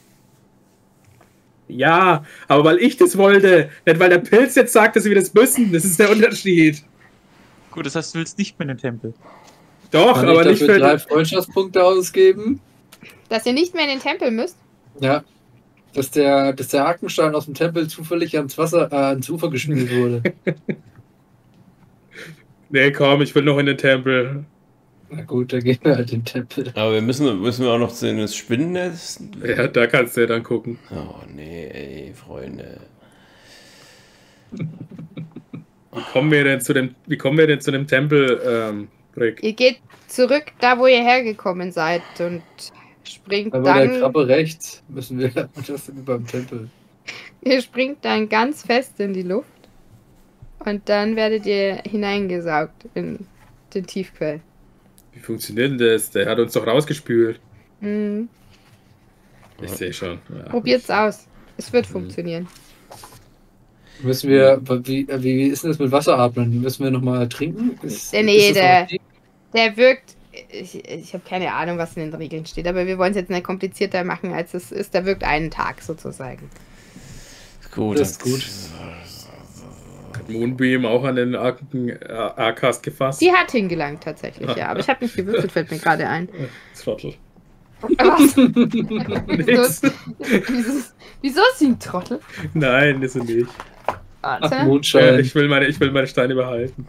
Ja, aber weil ich das wollte. Nicht weil der Pilz jetzt sagt, dass wir das müssen. Das ist der Unterschied. Gut, das heißt, du willst nicht mehr in den Tempel. Doch, Kann aber ich nicht dafür für drei Freundschaftspunkte ausgeben? dass ihr nicht mehr in den Tempel müsst. Ja. Dass der, dass der Hakenstein aus dem Tempel zufällig ans Wasser, äh, ans Ufer gespielt wurde. Nee, komm, ich will noch in den Tempel. Na gut, dann gehen wir halt in den Tempel. Aber wir müssen, müssen wir auch noch zu den Spinnennetz. Ja, da kannst du ja dann gucken. Oh nee, ey, Freunde. Wie kommen wir denn zu dem, wie kommen wir denn zu dem Tempel, ähm, Rick? Ihr geht zurück da, wo ihr hergekommen seid und springt Aber der dann. Krabbe rechts müssen wir das sind wir beim Tempel. Ihr springt dann ganz fest in die Luft und dann werdet ihr hineingesaugt in den Tiefquell. Wie funktioniert denn das? Der hat uns doch rausgespült. Mhm. Ich sehe schon. Ja. Probiert's aus. Es wird Mhm. funktionieren. Müssen wir, wie, wie ist denn das mit Wasseratmen? Müssen wir nochmal trinken? Ist, Äh, nee, ist das der- okay? Der wirkt. Ich, ich habe keine Ahnung, was in den Regeln steht, aber wir wollen es jetzt nicht komplizierter machen, als es ist. Der wirkt einen Tag sozusagen. Gut, Das ist gut. Hat Moonbeam auch an den A-Cast gefasst? Die hat hingelangt tatsächlich, ja. Aber ich habe nicht gewürfelt, fällt mir gerade ein. Trottel. Was? Nix. wieso, wieso, wieso ist sie ein Trottel? Nein, ist er nicht. Ach, Warte. Äh, Mondschein. ich, will meine, ich will meine Steine behalten.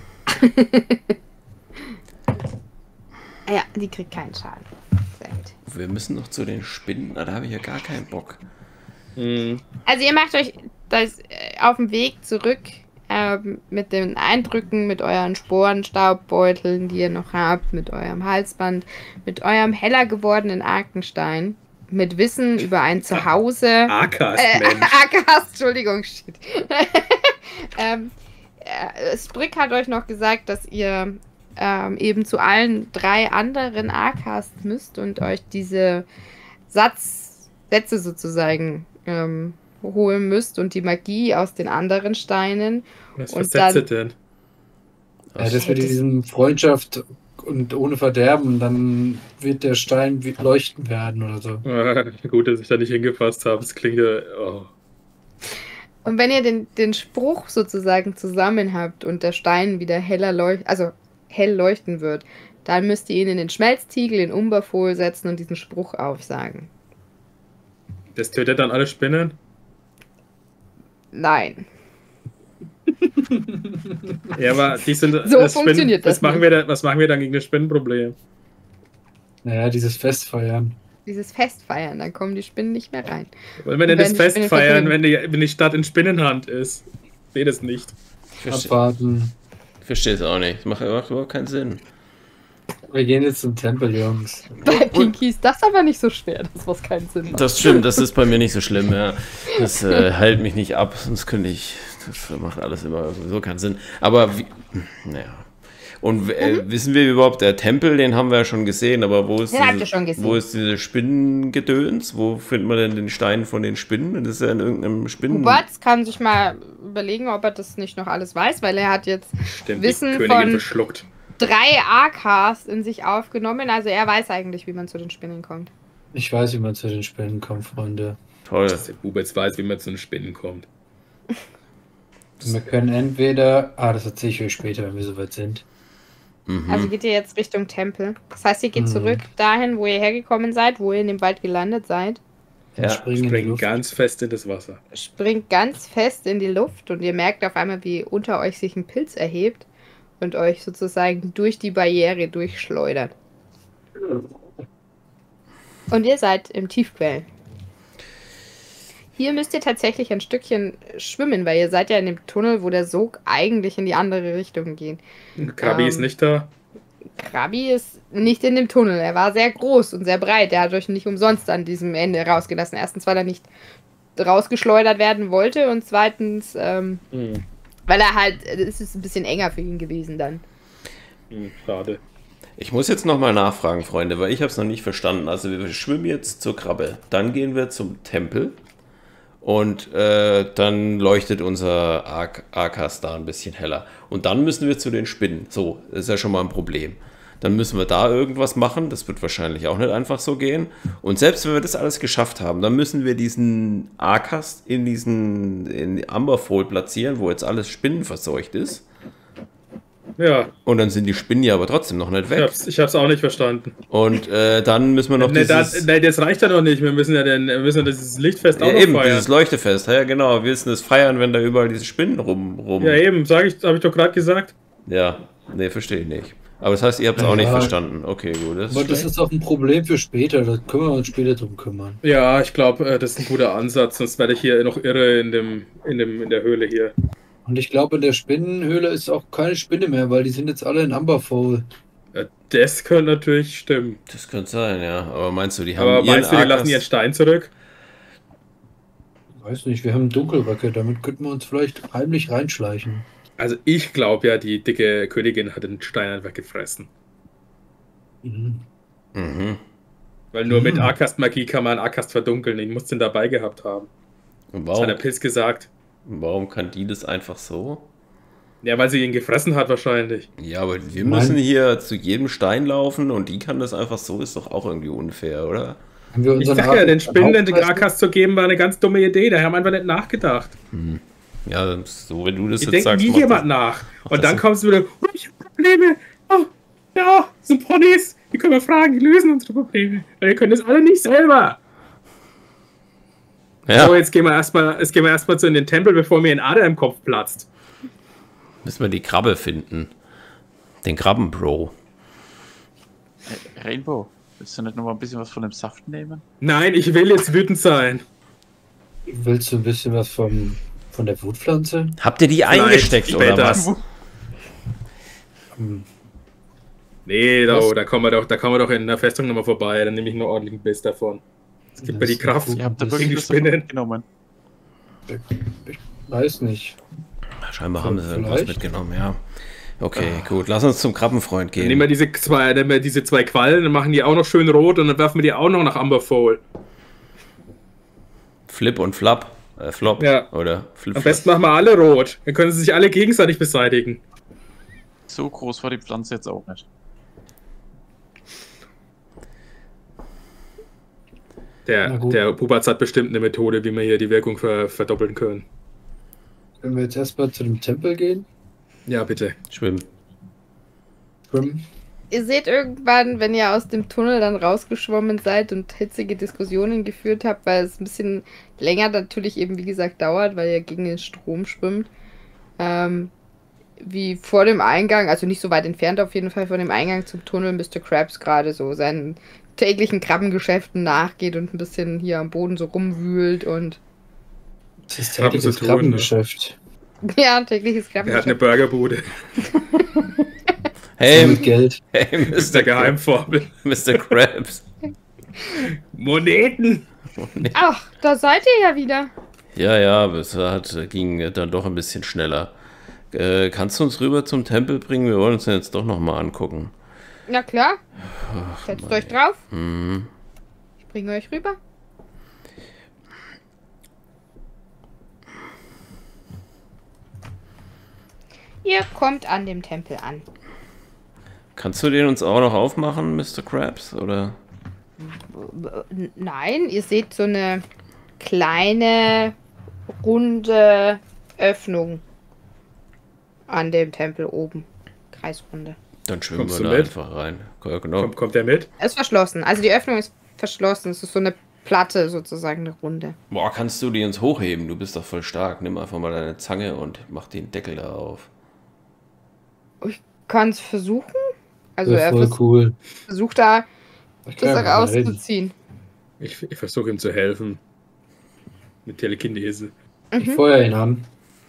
Ja, die kriegt keinen Schaden. Sehr gut. Wir müssen noch zu den Spinnen. Na, da habe ich ja gar keinen Bock. Mhm. Also ihr macht euch das äh, auf dem Weg zurück ähm, mit den Eindrücken, mit euren Sporenstaubbeuteln, die ihr noch habt, mit eurem Halsband, mit eurem heller gewordenen Arkenstein, mit Wissen über ein Zuhause. A-Cast, Äh, Mensch. Akas, Entschuldigung, shit. ähm, äh, Sprick hat euch noch gesagt, dass ihr ähm, eben zu allen drei anderen Akas müsst und euch diese Satz, Sätze sozusagen ähm, holen müsst und die Magie aus den anderen Steinen. Was und versetzt dann- denn? Ja, das mit diesem Freundschaft und ohne Verderben, dann wird der Stein wie- leuchten werden oder so. Ah, gut, dass ich da nicht hingepasst habe. Das klingt ja. Oh. Und wenn ihr den, den Spruch sozusagen zusammen habt und der Stein wieder heller leucht, also hell leuchten wird, dann müsst ihr ihn in den Schmelztiegel in Umberfol setzen und diesen Spruch aufsagen. Das tötet dann alle Spinnen? Nein. Ja, aber die sind. So funktioniert das was machen nicht. wir da, Was machen wir dann gegen das Spinnenproblem? Naja, dieses Fest feiern. Dieses Fest feiern, dann kommen die Spinnen nicht mehr rein. Wollen wir denn das Wenn die Fest Spinnen feiern, vertilgen. wenn die, wenn die Stadt in Spinnenhand ist? Ich sehe das nicht. Ich verstehe Abwarten. verstehe es auch nicht. Das macht, macht überhaupt keinen Sinn. Wir gehen jetzt zum Tempel, Jungs. Bei Pinky ist das aber nicht so schwer, das was keinen Sinn macht. Das stimmt, das ist bei mir nicht so schlimm. Ja. Das äh, hält mich nicht ab, sonst könnte ich. Das macht alles immer sowieso keinen Sinn. Aber wie. Naja. Und äh, Mhm. wissen wir überhaupt, der Tempel, den haben wir ja schon gesehen, aber wo ist, Den habt diese, ihr schon gesehen. wo ist diese Spinnengedöns? Wo findet man denn den Stein von den Spinnen? Das ist ja in irgendeinem Spinnen. Hubert kann sich mal überlegen, ob er das nicht noch alles weiß, weil er hat jetzt Stimmt, Wissen die Königin von- verschluckt. drei Akas in sich aufgenommen. Also er weiß eigentlich, wie man zu den Spinnen kommt. Ich weiß, wie man zu den Spinnen kommt, Freunde. Toll. Dass der Bub jetzt weiß, wie man zu den Spinnen kommt. Wir können entweder. Ah, das erzähle ich euch später, wenn wir soweit sind. Mhm. Also geht ihr jetzt Richtung Tempel. Das heißt, ihr geht Mhm. zurück dahin, wo ihr hergekommen seid, wo ihr in dem Wald gelandet seid. Dann Ja, springen in die Springen Luft. ganz fest in das Wasser. Springt ganz fest in die Luft und ihr merkt auf einmal, wie unter euch sich ein Pilz erhebt und euch sozusagen durch die Barriere durchschleudert. Und ihr seid im Tiefquell. Hier müsst ihr tatsächlich ein Stückchen schwimmen, weil ihr seid ja in dem Tunnel, wo der Sog eigentlich in die andere Richtung geht. Krabi Ähm. ist nicht da. Krabi ist nicht in dem Tunnel. Er war sehr groß und sehr breit. Er hat euch nicht umsonst an diesem Ende rausgelassen. Erstens, weil er nicht rausgeschleudert werden wollte und zweitens, ähm, Hm. weil er halt, es ist ein bisschen enger für ihn gewesen dann. Hm, schade. Ich muss jetzt nochmal nachfragen, Freunde, weil ich habe es noch nicht verstanden. Also wir schwimmen jetzt zur Krabbe, dann gehen wir zum Tempel und äh, dann leuchtet unser Arkas da ein bisschen heller. Und dann müssen wir zu den Spinnen. So, das ist ja schon mal ein Problem. Dann müssen wir da irgendwas machen. Das wird wahrscheinlich auch nicht einfach so gehen. Und selbst wenn wir das alles geschafft haben, dann müssen wir diesen Arkas in diesen in Amberfold platzieren, wo jetzt alles spinnenverseucht ist. Ja, Und dann sind die Spinnen ja aber trotzdem noch nicht ich weg. hab's, ich hab's auch nicht verstanden. Und äh, dann müssen wir noch Ne, dieses, das, ne, das reicht ja noch nicht. Wir müssen ja, den, wir müssen ja dieses Lichtfest auch ja, noch eben, feiern. dieses Leuchtefest. Ja, genau. Wir müssen es feiern, wenn da überall diese Spinnen rum... rum Ja, eben, sag ich, habe ich doch gerade gesagt. ja, nee, verstehe ich nicht. Aber das heißt, ihr habt es auch nicht Ja. verstanden. Okay, gut. Das ist Aber das schlecht. ist auch ein Problem für später, da können wir uns später drum kümmern. Ja, ich glaube, das ist ein guter Ansatz, sonst werde ich hier noch irre in, dem, in, dem, in der Höhle hier. Und ich glaube, in der Spinnenhöhle ist auch keine Spinne mehr, weil die sind jetzt alle in Amberfowl. Ja, das könnte natürlich stimmen. Das könnte sein, ja. Aber meinst du, die haben Aber ihren meinst du, die Arkas- lassen ihren Stein zurück? Weiß nicht, wir haben Dunkelröcke, damit könnten wir uns vielleicht heimlich reinschleichen. Also ich glaube ja, die dicke Königin hat den Stein einfach gefressen. Mhm. Mhm. Weil nur mit Hm. Arkast-Magie kann man Arkast verdunkeln. Ich muss den dabei gehabt haben. Und Das hat der warum, Pilz gesagt. warum kann die das einfach so? Ja, weil sie ihn gefressen hat wahrscheinlich. Ja, aber wir Nein. müssen hier zu jedem Stein laufen und die kann das einfach so, ist doch auch irgendwie unfair, oder? Haben wir Ich unseren sag ja, Arten- den Spinnen den Hauptpreis- Arkast zu geben, war eine ganz dumme Idee. Da haben wir einfach nicht nachgedacht. Ja, so wenn du das Die jetzt denken sagst. nie macht jemand das- nach. macht Und das dann Sinn. kommst du wieder, oh, ich hab Probleme. Oh, ja, so Ponys. Die können wir fragen, die lösen unsere Probleme. Weil wir können das alle nicht selber. Ja, So, jetzt gehen wir erstmal jetzt gehen wir erstmal zu in den Tempel, bevor mir ein Ader im Kopf platzt. müssen wir die Krabbe finden. Den Krabbenbro. Äh, Rainbow, willst du nicht noch mal ein bisschen was von dem Saft nehmen? Nein, ich will jetzt wütend sein. Willst du ein bisschen was vom, von der Wutpflanze? Habt ihr die Vielleicht eingesteckt oder später. was? Hm. Nee, da, Was? da, kommen wir doch, da kommen wir doch in der Festung nochmal vorbei. Dann nehme ich einen ordentlichen Biss davon. Es gibt mir die Das ist Kraft. gut. Ihr habt da Das wirklich die was Spinnen. mitgenommen. Ich weiß nicht. Scheinbar haben sie irgendwas Vielleicht. mitgenommen, ja. Okay, gut. Lass uns zum Krabbenfreund Dann nehmen wir gehen. diese zwei, nehmen wir diese zwei Quallen, dann machen die auch noch schön rot und dann werfen wir die auch noch nach Amberfowl. Flip und Flap. Äh, Flop. Ja. Oder Flip Am besten machen wir alle rot. Dann können sie sich alle gegenseitig beseitigen. So groß war die Pflanze jetzt auch nicht. Na Der, gut. der Pubatz hat bestimmt eine Methode, wie wir hier die Wirkung ver, verdoppeln können. Können wir jetzt erstmal zu dem Tempel gehen? Ja, bitte. Schwimmen. Schwimmen? Ihr seht irgendwann, wenn ihr aus dem Tunnel dann rausgeschwommen seid und hitzige Diskussionen geführt habt, weil es ein bisschen länger natürlich eben, wie gesagt, dauert, weil ihr gegen den Strom schwimmt. Ähm, wie vor dem Eingang, also nicht so weit entfernt auf jeden Fall von dem Eingang zum Tunnel, Mister Krabs gerade so seinen täglichen Krabbengeschäften nachgeht und ein bisschen hier am Boden so rumwühlt und Das ist Krabben tägliches zu tun, ne? Krabbengeschäft. ja, ein tägliches Er hat eine Krabbengeschäft. Burgerbude. Hey, Mit Geld. hey Das ist Mister der Geheimformel. Mister Krabs. Moneten! Ach, da seid ihr ja wieder. Ja, ja, aber es hat, ging dann doch ein bisschen schneller. Äh, kannst du uns rüber zum Tempel bringen? Wir wollen uns den jetzt doch nochmal angucken. Na klar. Setzt euch drauf. Hm. Ich bringe euch rüber. Ihr kommt an dem Tempel an. Kannst du den uns auch noch aufmachen, Mister Krabs? Oder? N- Nein, ihr seht so eine kleine, runde Öffnung an dem Tempel oben. Kreisrunde. Dann schwimmen Kommst wir du da mit? einfach rein. Ja, genau. Kommt, kommt der mit? Es ist verschlossen. Also die Öffnung ist verschlossen. Es ist so eine Platte sozusagen, eine Runde. Boah, kannst du die uns hochheben? Du bist doch voll stark. Nimm einfach mal deine Zange und mach den Deckel da auf. Ich kann es versuchen. Also Ja, er voll vers cool. versucht da Ich kann das ja mal reden. rauszuziehen. Ich, ich versuche ihm zu helfen. Mit Telekinese. Ich feuer ihn an.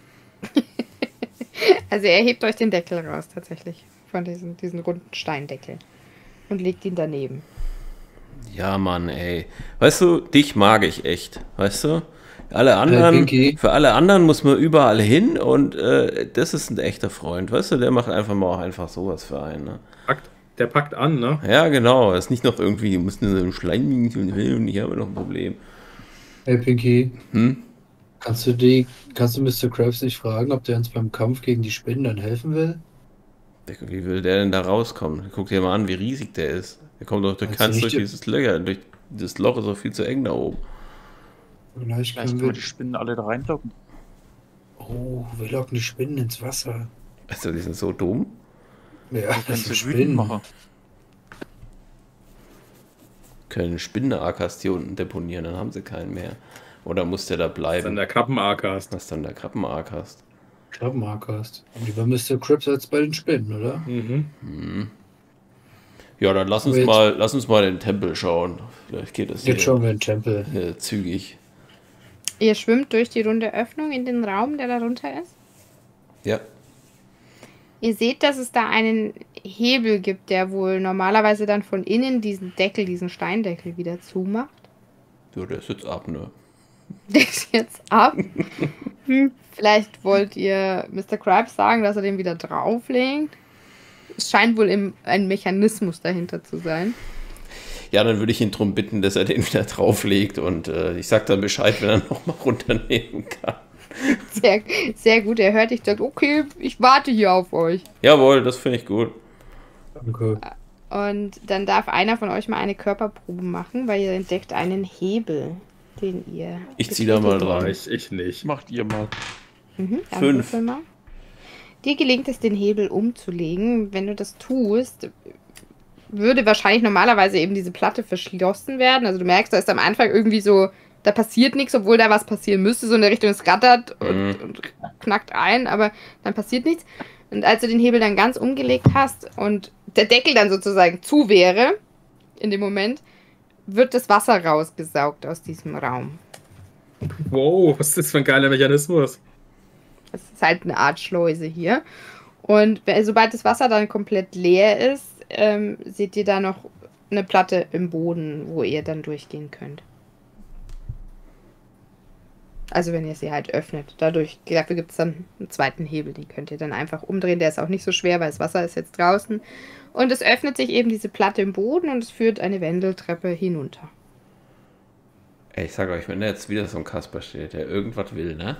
Also er hebt euch den Deckel raus tatsächlich. Von diesem, diesen runden Steindeckel. Und legt ihn daneben. Ja, Mann, ey. Weißt du, dich mag ich echt. Weißt du? Alle anderen, Pinky. für alle anderen muss man überall hin und äh, das ist ein echter Freund. Weißt du, der macht einfach mal auch einfach sowas für einen. Ne? Packt, der packt an, ne? Ja, genau. Das ist nicht noch irgendwie, die müssen so ein Schleim und ich habe noch ein Problem. Hey Pinky, Hm? kannst du die, kannst du Mister Krabs nicht fragen, ob der uns beim Kampf gegen die Spinnen dann helfen will? Wie will der denn da rauskommen? Guck dir mal an, wie riesig der ist. Der kommt doch, du Meinst kannst du durch nicht, dieses Löcher, durch das Loch ist auch viel zu eng da oben. Vielleicht Vielleicht können können wir. wir die Spinnen alle da reinlocken. Oh, wir locken die Spinnen ins Wasser. Also, die sind so dumm. Ja, Wir können das sind sie wütend Spinnen. machen. Können Spinnenackers hier unten deponieren, dann haben sie keinen mehr. Oder muss der da Das ist dann bleiben? der Krabbenarkast. Was dann der Krabbenackers? Krabbenmark hast. Lieber Mister Krabs als bei den Spinnen, oder? Mhm. Hm. Ja, dann lass uns jetzt, mal, lass uns mal in den Tempel schauen. Vielleicht geht das Jetzt hier schauen wir in den Tempel. äh, zügig. Ihr schwimmt durch die runde Öffnung in den Raum, der darunter ist. Ja. Ihr seht, dass es da einen Hebel gibt, der wohl normalerweise dann von innen diesen Deckel, diesen Steindeckel wieder zumacht. Ja, der ist jetzt ab, ne? Der ist jetzt ab. Hm, vielleicht wollt ihr Mister Krabs sagen, dass er den wieder drauflegt. Es scheint wohl im, ein Mechanismus dahinter zu sein. Ja, dann würde ich ihn darum bitten, dass er den wieder drauflegt und äh, ich sag dann Bescheid, wenn er nochmal runternehmen kann. Sehr, sehr gut, er hört dich und sagt, okay, ich warte hier auf euch. Jawohl, das finde ich gut. Danke. Und dann darf einer von euch mal eine Körperprobe machen, weil ihr entdeckt einen Hebel, den ihr... Ich zieh da mal betätigen dran. könnt. Ich, ich nicht. Macht ihr mal. Mhm, dann Fünf. würfel mal. Dir gelingt es, den Hebel umzulegen. Wenn du das tust, würde wahrscheinlich normalerweise eben diese Platte verschlossen werden. Also du merkst, da ist am Anfang irgendwie so, da passiert nichts, obwohl da was passieren müsste. So in der Richtung, es rattert und, Mhm. und knackt ein, aber dann passiert nichts. Und als du den Hebel dann ganz umgelegt hast und der Deckel dann sozusagen zu wäre, in dem Moment, wird das Wasser rausgesaugt aus diesem Raum. Wow, was ist das für ein geiler Mechanismus? Das ist halt eine Art Schleuse hier. Und we- sobald das Wasser dann komplett leer ist, ähm, seht ihr da noch eine Platte im Boden, wo ihr dann durchgehen könnt. Also wenn ihr sie halt öffnet. Dadurch, dafür gibt es dann einen zweiten Hebel, den könnt ihr dann einfach umdrehen. Der ist auch nicht so schwer, weil das Wasser ist jetzt draußen. Und es öffnet sich eben diese Platte im Boden und es führt eine Wendeltreppe hinunter. Ey, ich sag euch, wenn da jetzt wieder so ein Kasper steht, der irgendwas will, ne?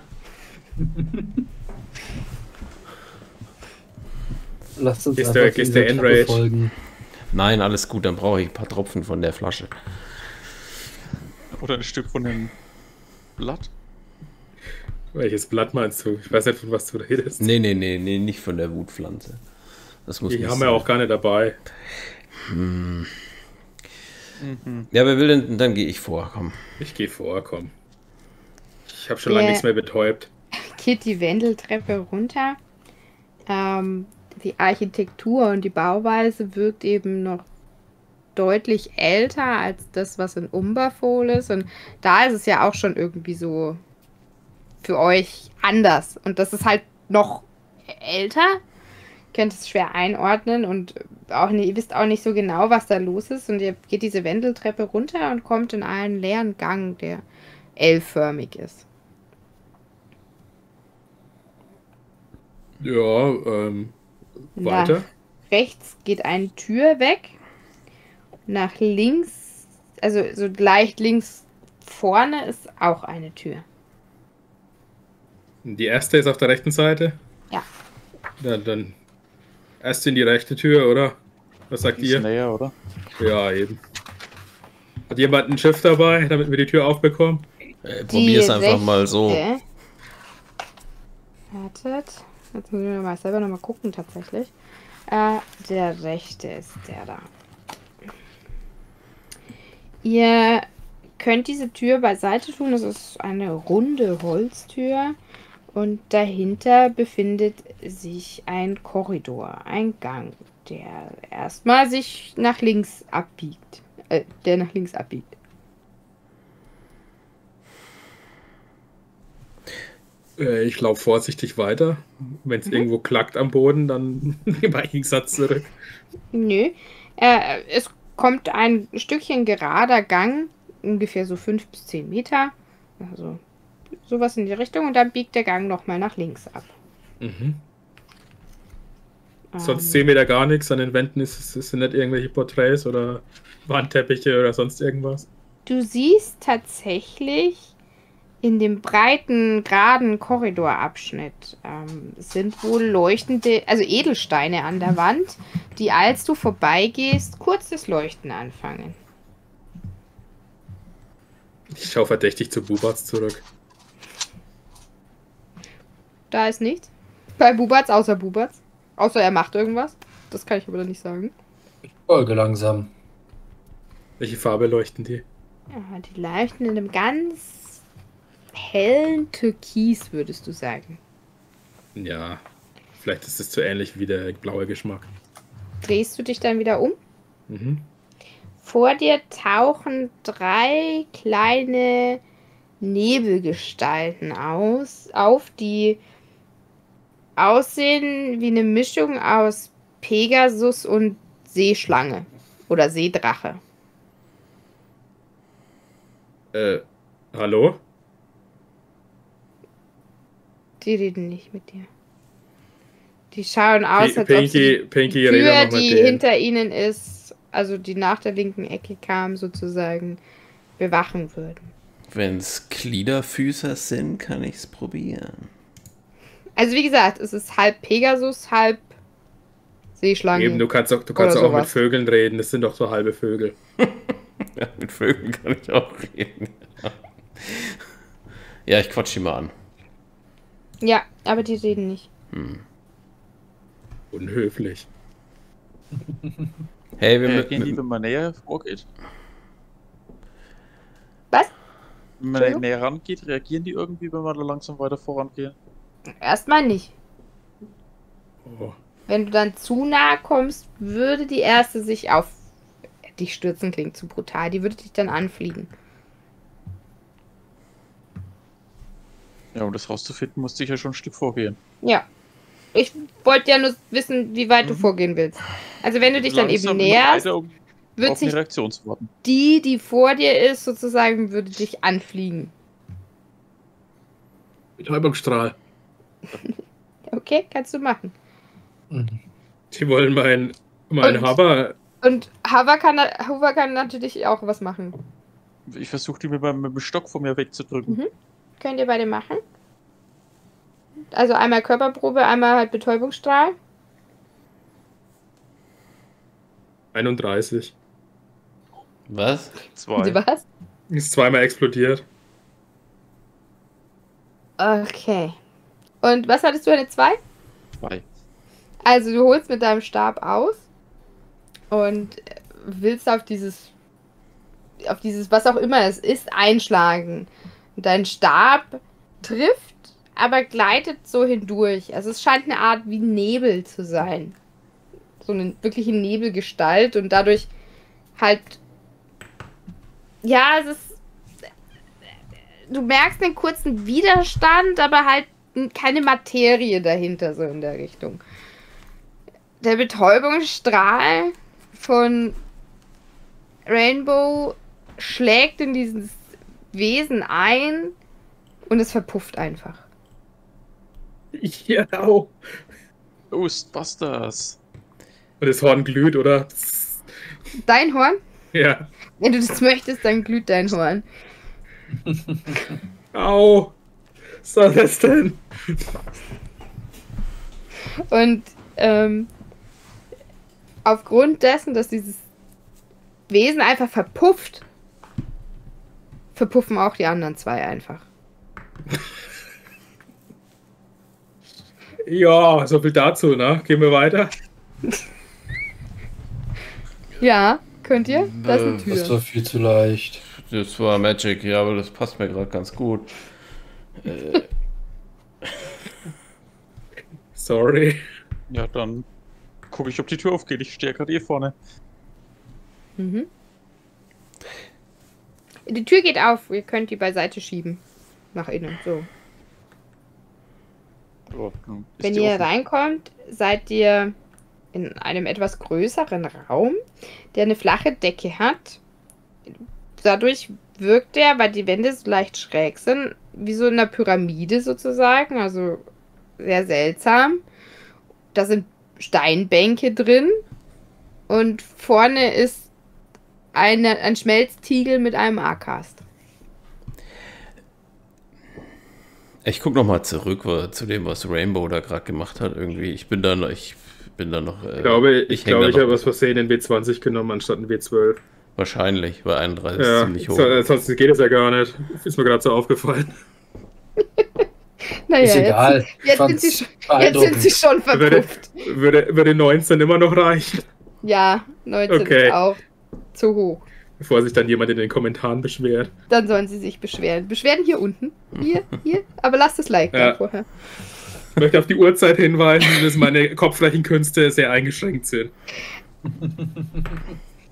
Lasst uns Ist einfach der- dieser ist der Treppe Enrage? folgen. Nein, alles gut, dann brauche ich ein paar Tropfen von der Flasche. Oder ein Stück von dem Blatt. Welches Blatt meinst du? Ich weiß nicht, von was du redest. Nee, nee, nee, nee, nicht von der Wutpflanze. Das muss Die nicht haben sein. wir auch gar nicht dabei. Mhm. Ja, wer will denn? Dann gehe ich vor, komm. Ich gehe vor, komm. Ich habe schon Der- lange nichts mehr betäubt. Geht die Wendeltreppe runter. Ähm, die Architektur und die Bauweise wirkt eben noch deutlich älter als das, was in Umberfol ist. Und da ist es ja auch schon irgendwie so für euch anders. Und das ist halt noch älter. Ihr könnt es schwer einordnen und auch nicht, ihr wisst auch nicht so genau, was da los ist. Und ihr geht diese Wendeltreppe runter und kommt in einen leeren Gang, der L-förmig ist. Ja, ähm, weiter. Nach rechts geht eine Tür weg. Nach links, also so leicht links vorne ist auch eine Tür. Die erste ist auf der rechten Seite. Ja. Ja, dann erst in die rechte Tür, oder? Was sagt Die ist ihr? näher, oder? Ja, eben. Hat jemand ein Schiff dabei, damit wir die Tür aufbekommen? Äh, probier's einfach mal so. rechte- Wartet. Jetzt muss ich mal selber nochmal gucken, tatsächlich. Äh, der rechte ist der da. Ihr könnt diese Tür beiseite tun. Das ist eine runde Holztür. Und dahinter befindet sich ein Korridor, ein Gang, der erstmal sich nach links abbiegt. Äh, der nach links abbiegt. Äh, ich laufe vorsichtig weiter. Wenn es irgendwo klackt am Boden, dann mache ich einen Satz zurück. Nö. Äh, es kommt ein Stückchen gerader Gang, ungefähr so fünf bis zehn Meter. Also sowas in die Richtung. Und dann biegt der Gang nochmal nach links ab. Mhm. Ähm, Sonst sehen wir da gar nichts. An den Wänden ist, ist, sind nicht irgendwelche Porträts oder Wandteppiche oder sonst irgendwas. Du siehst tatsächlich in dem breiten, geraden Korridorabschnitt ähm, sind wohl leuchtende, also Edelsteine an der Wand, die, als du vorbeigehst, kurz das Leuchten anfangen. Ich schaue verdächtig zu Bubats zurück. Da ist nichts. Bei Bubatz, außer Bubatz. Außer er macht irgendwas. Das kann ich aber nicht sagen. Folge langsam. Welche Farbe leuchten die? Ja, die leuchten in einem ganz hellen Türkis, würdest du sagen. Ja, vielleicht ist es zu ähnlich wie der blaue Geschmack. Drehst du dich dann wieder um? Mhm. Vor dir tauchen drei kleine Nebelgestalten aus, auf, die aussehen wie eine Mischung aus Pegasus und Seeschlange oder Seedrache. Äh, hallo? Die reden nicht mit dir. Die schauen aus, als Pinky, ob sie die Pinky, rede Tür, noch mit die denen. hinter ihnen ist, also die nach der linken Ecke kam, sozusagen bewachen würden. Wenn es Gliederfüßer sind, kann ich es probieren. Also wie gesagt, es ist halb Pegasus, halb Seeschlange. Eben, du kannst auch, du kannst Oder auch mit sowas. Vögeln reden, das sind doch so halbe Vögel. Ja, mit Vögeln kann ich auch reden. Ja, ich quatsch die mal an. Ja, aber die reden nicht. Unhöflich. Hey, wir Reagieren die, mit, wenn man näher vorgeht? Was? Wenn man Entschuldigung? näher rangeht, reagieren die irgendwie, wenn wir da langsam weiter vorangehen? Erstmal nicht. Oh. Wenn du dann zu nahe kommst, würde die erste sich auf dich stürzen, klingt zu brutal. Die würde dich dann anfliegen. Ja, um das rauszufinden, musste ich ja schon ein Stück vorgehen. Ja. Ich wollte ja nur wissen, wie weit du Mhm. vorgehen willst. Also wenn du dich dann eben Langsam immer näherst, weiter, um wird auf eine sich Reaktion zu warten. die, die vor dir ist, sozusagen, würde dich anfliegen. Betäubungsstrahl. Okay, kannst du machen. Mhm. Die wollen mein, mein Und- Haber. Und Hava kann, Hoover kann natürlich auch was machen. Ich versuche die mit, meinem- mit dem Stock von mir wegzudrücken. Mhm. Könnt ihr beide machen? Also einmal Körperprobe, einmal halt Betäubungsstrahl. einunddreißig. was? Zwei. Sie was? Ist zweimal explodiert. Okay. Und was hattest du, eine zwei? Zwei. Also du holst mit deinem Stab aus und willst auf dieses, auf dieses, was auch immer es ist, einschlagen. Und dein Stab trifft, aber gleitet so hindurch. Also es scheint eine Art wie Nebel zu sein. So eine wirkliche Nebelgestalt und dadurch halt, ja, es ist, du merkst einen kurzen Widerstand, aber halt keine Materie dahinter, so in der Richtung. Der Betäubungsstrahl von Rainbow schlägt in dieses Wesen ein und es verpufft einfach. Ja, au. Ghostbusters. Und das Horn glüht, oder? Dein Horn? Ja. Wenn du das möchtest, dann glüht dein Horn. Au. Was soll das denn? Und ähm, aufgrund dessen, dass dieses Wesen einfach verpufft, verpuffen auch die anderen zwei einfach. Ja, so viel dazu, ne? Gehen wir weiter. Ja, könnt ihr? Da ist eine Äh, Tür. Das war viel zu leicht. Das war Magic, ja, aber das passt mir gerade ganz gut. Äh, Sorry. Ja, dann gucke ich, ob die Tür aufgeht. Ich stehe gerade eh vorne. Mhm. Die Tür geht auf, ihr könnt die beiseite schieben. Nach innen, so. Oh, nun ist Wenn die ihr offen. reinkommt, seid ihr in einem etwas größeren Raum, der eine flache Decke hat. Dadurch wirkt er, weil die Wände so leicht schräg sind, wie so in einer Pyramide sozusagen, also sehr seltsam. Da sind Steinbänke drin und vorne ist eine, ein Schmelztiegel mit einem Arcast. ich gucke nochmal zurück wa- zu dem, was Rainbow da gerade gemacht hat. Irgendwie, ich bin da noch, ich bin da noch. Äh, Ich glaube, ich, häng glaube, da ich noch- habe aus Versehen den W zwanzig genommen anstatt den W zwölf. Wahrscheinlich, weil einunddreißig ist Ja, ziemlich hoch. so, sonst geht es ja gar nicht. Ist mir gerade so aufgefallen. Naja, Ist egal. Jetzt, jetzt, sind Fand's sie schon, jetzt beeindruckend. sind sie schon Würde, verpufft. würde, würde neunzehn immer noch reichen, Ja, neunzehn Okay. ist auch zu hoch. bevor sich dann jemand in den Kommentaren beschwert. Dann sollen sie sich beschweren. Beschwerden hier unten. Hier, hier. Aber lasst das Like Ja. da vorher. Ich möchte auf die Uhrzeit hinweisen, dass meine Kopfflächenkünste sehr eingeschränkt sind.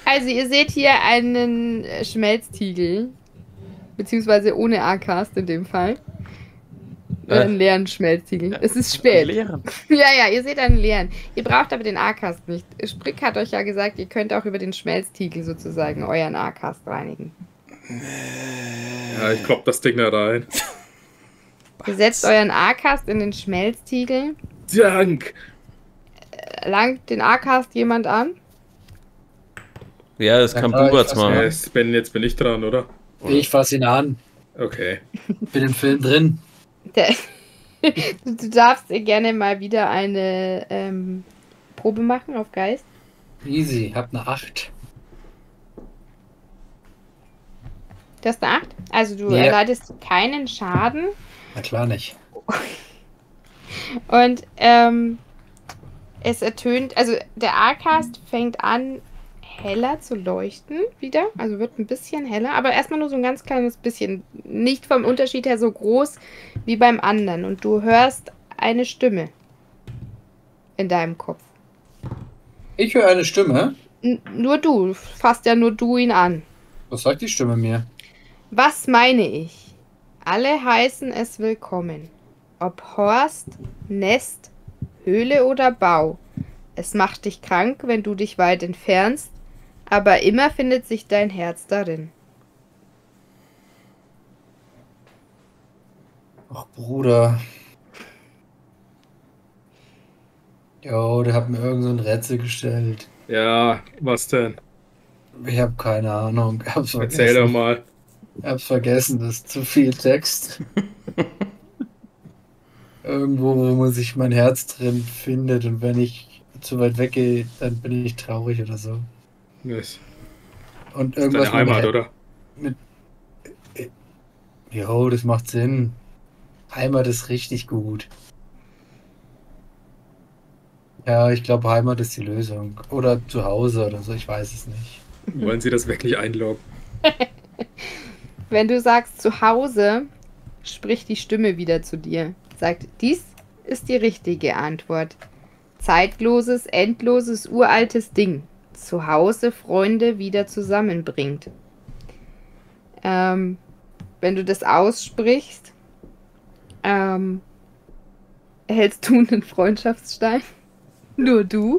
Also ihr seht hier einen äh, Schmelztiegel, beziehungsweise ohne A-Cast in dem Fall. Äh, einen leeren Schmelztiegel. Ja, es ist spät. Leeren. Ja, ja, ihr seht einen leeren. Ihr braucht aber den A-Cast nicht. Sprick hat euch ja gesagt, ihr könnt auch über den Schmelztiegel sozusagen euren A-Cast reinigen. Ja, ich klopp das Ding da rein. Ihr setzt euren A-Cast in den Schmelztiegel. Dank! Langt den A-Cast jemand an? Ja, das Ja, kann klar, Bubatz ich weiß machen. Jetzt bin, jetzt bin ich dran, oder? Ich fasse ihn an. Okay. Bin im Film drin. Der, du, du darfst gerne mal wieder eine ähm, Probe machen auf Geist. Easy, hab eine acht. Du hast eine acht. Also du Ja. erleidest keinen Schaden. Na klar nicht. Und ähm, es ertönt, also der A-Cast fängt an heller zu leuchten wieder, also wird ein bisschen heller, aber erstmal nur so ein ganz kleines bisschen, nicht vom Unterschied her so groß wie beim anderen und du hörst eine Stimme in deinem Kopf. Ich höre eine Stimme. N nur du, fasst ja nur du ihn an. Was sagt die Stimme mir? Was meine ich? Alle heißen es willkommen. Ob Horst, Nest, Höhle oder Bau. Es macht dich krank, wenn du dich weit entfernst, aber immer findet sich dein Herz darin. Ach, Bruder. Jo, der hat mir irgend so ein Rätsel gestellt. Ja, was denn? Ich habe keine Ahnung. Ich hab's Erzähl doch vergessen. mal. Ich hab's vergessen, das ist zu viel Text. Irgendwo, wo man sich mein Herz drin findet und wenn ich zu weit weggehe, dann bin ich traurig oder so. Das Und ist irgendwas deine Heimat, mit, oder? mit Jo, das macht Sinn. Heimat ist richtig gut. Ja, ich glaube, Heimat ist die Lösung. Oder zu Hause oder so, ich weiß es nicht. Wollen Sie das wirklich einloggen? Wenn du sagst zu Hause, spricht die Stimme wieder zu dir. Sagt, dies ist die richtige Antwort. Zeitloses, endloses, uraltes Ding. Zu Hause Freunde wieder zusammenbringt. Ähm, wenn du das aussprichst, ähm, erhältst du einen Freundschaftsstein. Nur du.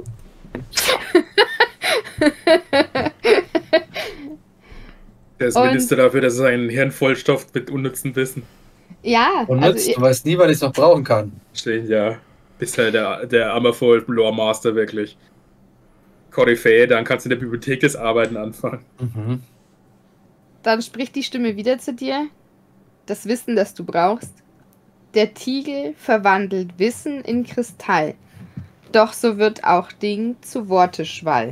Der ist Und- Minister dafür, dass er sein Hirn vollstopft mit unnützem Wissen. Ja, Und also nützt, ihr- du weißt nie, wann ich es noch brauchen kann. Stehen ja. Bist halt der, der Ammerfold Lore Master wirklich. Koryphäe, dann kannst du in der Bibliothek das Arbeiten anfangen. Mhm. dann spricht die Stimme wieder zu dir. Das Wissen, das du brauchst. Der Tiegel verwandelt Wissen in Kristall. Doch so wird auch Ding zu Worteschwall.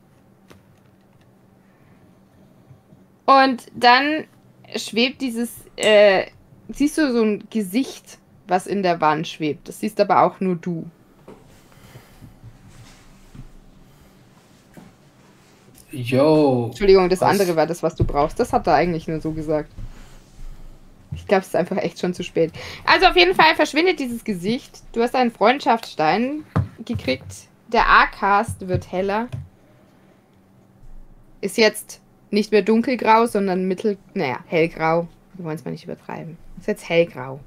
Und dann schwebt dieses, äh, siehst du so ein Gesicht, was in der Wand schwebt. Das siehst aber auch nur du. Yo. Entschuldigung, das Was? andere war das, was du brauchst. Das hat er eigentlich nur so gesagt. Ich glaube, es ist einfach echt schon zu spät. Also auf jeden Fall verschwindet dieses Gesicht. Du hast einen Freundschaftsstein gekriegt. Der A-Cast wird heller. Ist jetzt nicht mehr dunkelgrau, sondern mittel... Naja, hellgrau. Wir wollen es mal nicht übertreiben. Ist jetzt hellgrau.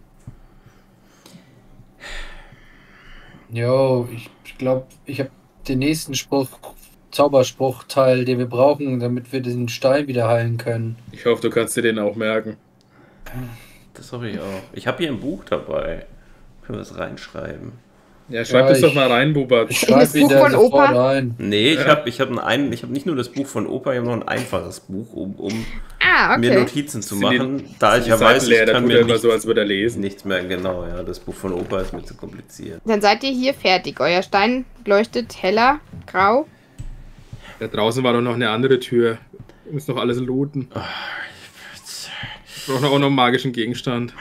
Yo, ich glaube, ich habe den nächsten Spruch, Zauberspruchteil, den wir brauchen, damit wir den Stein wieder heilen können. Ich hoffe, du kannst dir den auch merken. Das hoffe ich auch. Ich habe hier ein Buch dabei. Können wir das reinschreiben? Ja, schreib Ja, das doch ich- mal rein, Bubat. Ich das schreibe Buch wieder von sofort Opa? ein. Nee, ich Ja. habe ich hab ein, ich hab nicht nur das Buch von Opa, ich habe noch ein einfaches Buch, um, um Ah, mir okay. Notizen zu Sind die- machen. Da ich Die ja weiß, Seiten leer, ich da kann tut mir er immer nichts, so, als würde er lesen. nichts mehr, genau, ja. Das Buch von Opa ist mir zu kompliziert. Dann seid ihr hier fertig. Euer Stein leuchtet heller, grau. Da draußen war doch noch eine andere Tür. Wir müssen noch alles looten. Wir brauchen auch noch einen magischen Gegenstand.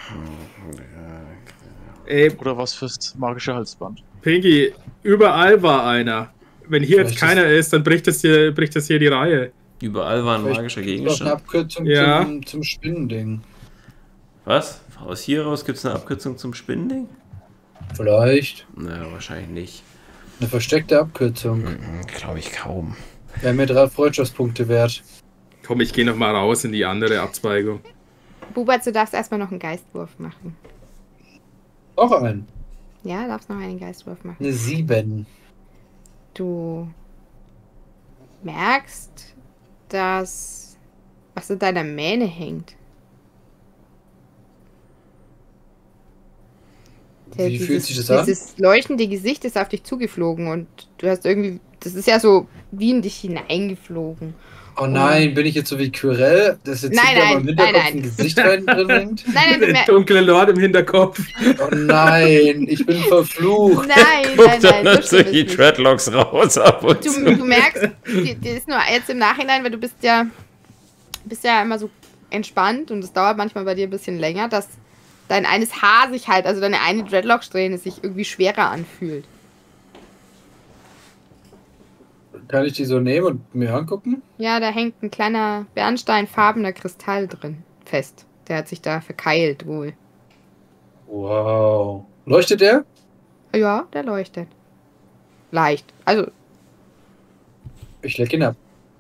Ey, Oder was fürs magische Halsband. Pinky, überall war einer. Wenn hier jetzt Vielleicht keiner ist, dann bricht das hier, bricht das hier die Reihe. Überall war ein Vielleicht magischer ist das eine Gegenstand. Abkürzung Ja. zum, zum Spinnending. Was? Aus hier raus gibt es eine Abkürzung zum Spinnending? Vielleicht. Naja, wahrscheinlich nicht. Eine versteckte Abkürzung. Glaube ich kaum. Wäre mir drei Freundschaftspunkte wert. Komm, ich gehe noch mal raus in die andere Abzweigung. Bubat, du darfst erstmal noch einen Geistwurf machen. Auch einen. Ja, darfst noch einen Geistwurf machen. Eine sieben. Du merkst, dass was in deiner Mähne hängt. Der, Wie dieses, fühlt sich das an? Dieses leuchtende Gesicht ist auf dich zugeflogen und du hast irgendwie, das ist ja so wie in dich hineingeflogen. Oh nein, bin ich jetzt so wie Quirrell, dass jetzt Nein, hinter nein, meinem Hinterkopf nein, nein. ein Gesicht rein drin hängt? Nein, nein, du Der mer- dunkle Lord im Hinterkopf. Oh nein, ich bin verflucht. Nein, Guck nein, dann nein, so so schlimm ist die nicht. Dreadlocks raus ab und Du, zu. du merkst, die, die ist nur jetzt im Nachhinein, weil du bist ja, bist ja immer so entspannt und es dauert manchmal bei dir ein bisschen länger, dass dein eines Haar sich halt, also deine eine Dreadlock-Strähne sich irgendwie schwerer anfühlt. Kann ich die so nehmen und mir angucken? Ja, da hängt ein kleiner bernsteinfarbener Kristall drin fest. Der hat sich da verkeilt wohl. Wow. Leuchtet der? Ja, der leuchtet. Leicht. Also, Ich leck ihn ab.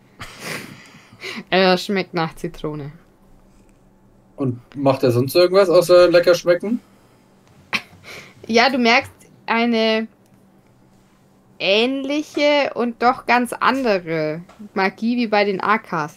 er schmeckt nach Zitrone. Und macht er sonst irgendwas außer lecker schmecken? Ja, du merkst eine ähnliche und doch ganz andere Magie wie bei den Arkas.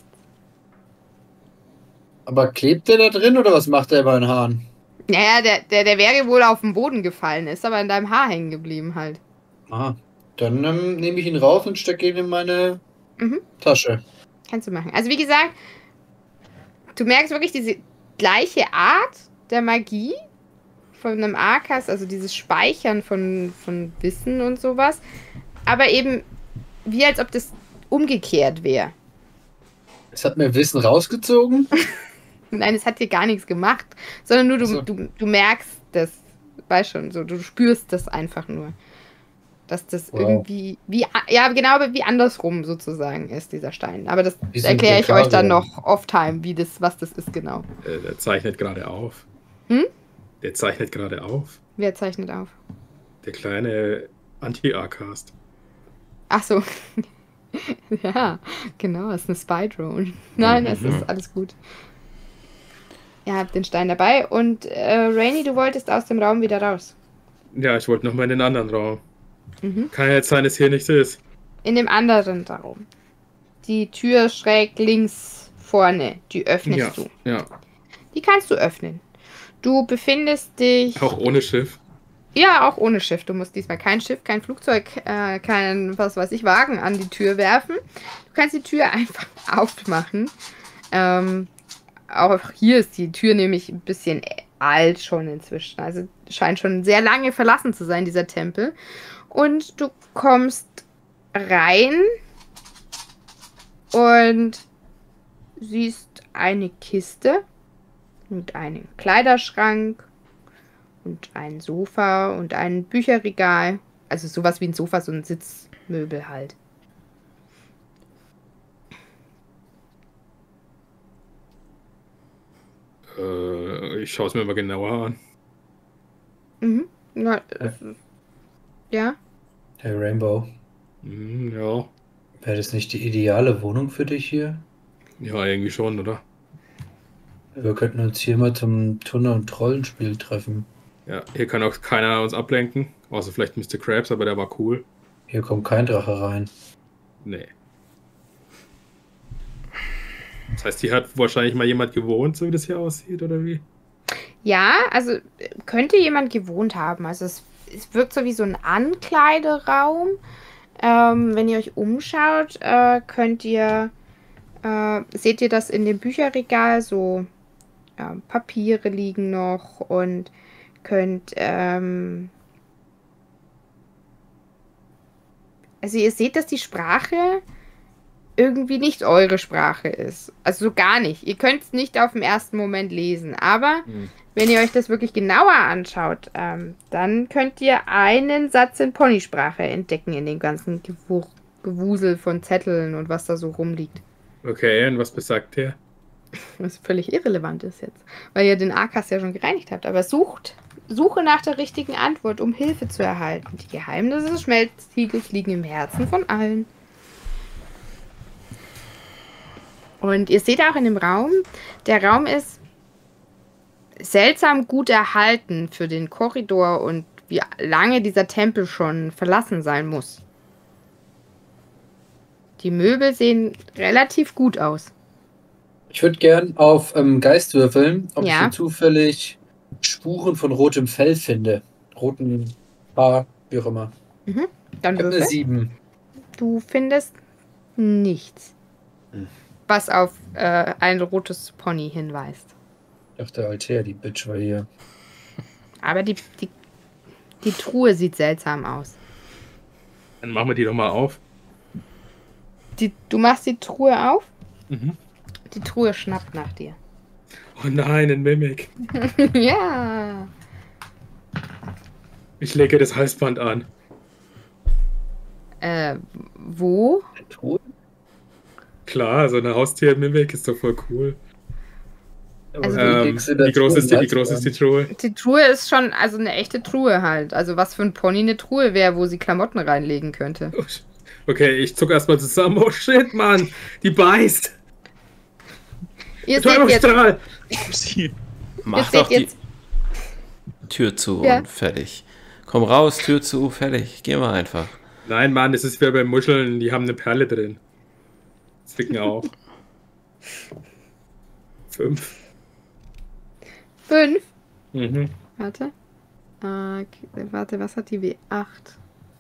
Aber klebt der da drin oder was macht der bei den Haaren? Naja, der, der, der wäre wohl auf den Boden gefallen, ist aber in deinem Haar hängen geblieben halt. Ah, dann ähm, nehme ich ihn raus und stecke ihn in meine Mhm. Tasche. Kannst du machen. Also wie gesagt, du merkst wirklich diese gleiche Art der Magie von einem Arkas, also dieses Speichern von, von Wissen und sowas, aber eben wie als ob das umgekehrt wäre. Es hat mir Wissen rausgezogen. Nein, es hat dir gar nichts gemacht, sondern nur du, Ach so. du, du merkst das, weißt schon, so, du spürst das einfach nur. Dass das Wow. irgendwie, wie, ja, genau, aber wie andersrum sozusagen ist, dieser Stein. Aber das Wie so ein erkläre ich euch dann Dekarion. noch off-time, wie das, was das ist genau. Äh, der zeichnet gerade auf. Hm? Der zeichnet gerade auf. Wer zeichnet auf? Der kleine Anti-Arcast. Ach so. Ja, genau, es ist eine Spy-Drone. Nein, es ist alles gut. Ihr habt den Stein dabei und äh, Rainy, du wolltest aus dem Raum wieder raus. Ja, ich wollte nochmal in den anderen Raum. Mhm. Kann ja jetzt sein, dass hier nichts ist. In dem anderen Raum. Die Tür schräg links vorne, die öffnest Ja, du. ja. Die kannst du öffnen. Du befindest dich... Auch ohne Schiff. Ja, auch ohne Schiff. Du musst diesmal kein Schiff, kein Flugzeug, äh, kein, was weiß ich, Wagen an die Tür werfen. Du kannst die Tür einfach aufmachen. Ähm, auch hier ist die Tür nämlich ein bisschen alt schon inzwischen. Also scheint schon sehr lange verlassen zu sein, dieser Tempel. Und du kommst rein und siehst eine Kiste mit einem Kleiderschrank und ein Sofa und ein Bücherregal. Also sowas wie ein Sofa, so ein Sitzmöbel halt. Äh, ich schaue es mir mal genauer an. Mhm. Na, es ist- ja. Hey Rainbow, Hm, ja. wäre das nicht die ideale Wohnung für dich hier? Ja, irgendwie schon, oder? Wir könnten uns hier mal zum Turner- und Trollenspiel treffen. Ja, hier kann auch keiner uns ablenken. Außer vielleicht Mister Krabs, aber der war cool. Hier kommt kein Drache rein. Nee. Das heißt, hier hat wahrscheinlich mal jemand gewohnt, so wie das hier aussieht, oder wie? Ja, also äh, könnte jemand gewohnt haben. Also es, es wirkt so wie so ein Ankleideraum. Ähm, wenn ihr euch umschaut, äh, könnt ihr, äh, seht ihr das in dem Bücherregal, so ja, Papiere liegen noch und könnt, ähm, also ihr seht, dass die Sprache irgendwie nicht eure Sprache ist. Also so gar nicht. Ihr könnt es nicht auf den ersten Moment lesen, aber Hm. wenn ihr euch das wirklich genauer anschaut, ähm, dann könnt ihr einen Satz in Ponysprache entdecken in dem ganzen Gewu Gewusel von Zetteln und was da so rumliegt. Okay, und was besagt der? Was völlig irrelevant ist jetzt, weil ihr den Arkas ja schon gereinigt habt. Aber sucht, suche nach der richtigen Antwort, um Hilfe zu erhalten. Die Geheimnisse des Schmelztiegels liegen im Herzen von allen. Und ihr seht auch in dem Raum, der Raum ist seltsam gut erhalten für den Korridor und wie lange dieser Tempel schon verlassen sein muss. Die Möbel sehen relativ gut aus. Ich würde gern auf ähm, Geist würfeln, ob Ja. ich hier zufällig Spuren von rotem Fell finde. Roten Haar, wie auch immer. Dann Ich habe eine würfel. sieben. Du findest nichts, Hm. was auf äh, ein rotes Pony hinweist. Ich dachte, Alter, die Bitch war hier. Aber die, die, die Truhe sieht seltsam aus. Dann machen wir die doch mal auf. Die, du machst die Truhe auf, Mhm. die Truhe schnappt nach dir. Oh nein, ein Mimik. Ja. Ich lege das Halsband an. Äh, wo? Truhe? Klar, so eine Haustier-Mimik ist doch voll cool. Also Ähm, wie groß ist die, wie groß ist die Truhe? Die Truhe ist schon, also eine echte Truhe halt. Also was für ein Pony eine Truhe wäre, wo sie Klamotten reinlegen könnte. Okay, ich zuck erstmal zusammen. Oh shit, Mann, die beißt. Ihr seht jetzt, Betäubungsstrahl. Sie. Mach seht doch die jetzt- Tür zu Ja. und fertig. Komm raus, Tür zu, fertig. Gehen wir einfach. Nein, Mann, das ist wie bei Muscheln, die haben eine Perle drin. Zwicken auch. Fünf. fünf. Mhm. Warte. Äh, okay, warte, was hat die W acht?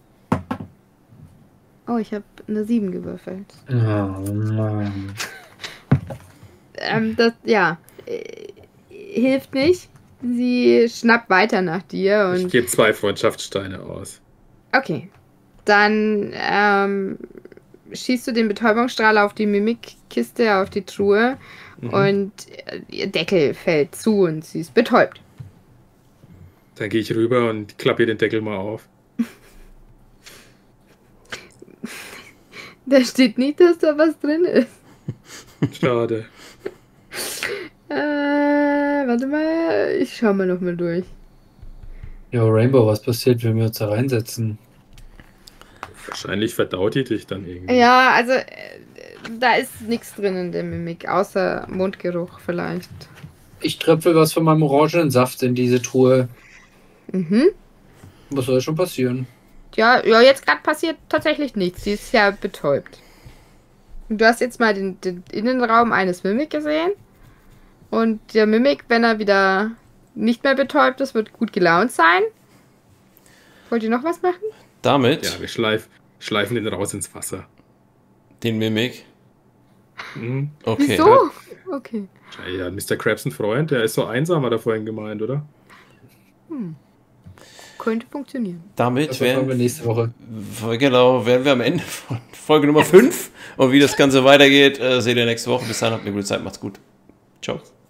Oh, ich habe eine sieben gewürfelt. Oh Mann. Ähm, das, ja. Äh, hilft nicht. Sie schnappt weiter nach dir Ich und. gebe zwei Freundschaftssteine aus. Okay. Dann ähm, schießt du den Betäubungsstrahl auf die Mimikkiste, auf die Truhe Mhm. und äh, ihr Deckel fällt zu und sie ist betäubt. Dann gehe ich rüber und klappe ihr den Deckel mal auf. Da steht nicht, dass da was drin ist. Schade. Äh, warte mal, ich schau mal nochmal durch. Ja, Rainbow, was passiert, wenn wir uns da reinsetzen? Wahrscheinlich verdaut die dich dann irgendwie. Ja, also äh, da ist nichts drin in der Mimik, außer Mundgeruch vielleicht. Ich tröpfel was von meinem orangenen Saft in diese Truhe. Mhm. Was soll schon passieren? Ja, ja, jetzt gerade passiert tatsächlich nichts. Sie ist ja betäubt. Und du hast jetzt mal den, den Innenraum eines Mimik gesehen. Und der Mimik, wenn er wieder nicht mehr betäubt ist, wird gut gelaunt sein. Wollt ihr noch was machen? Damit Ja, wir schleif, schleifen den raus ins Wasser. den Mimik. Mhm. Okay. Wieso? Okay. Ja, Mister Krabs ein Freund, der ist so einsam, hat er vorhin gemeint, oder? Könnte funktionieren. Damit Das machen wir wären, nächste Woche. genau, wären wir am Ende von Folge Nummer fünf. Und wie das Ganze weitergeht, äh, seht ihr nächste Woche. Bis dahin habt eine gute Zeit. Macht's gut. Ciao.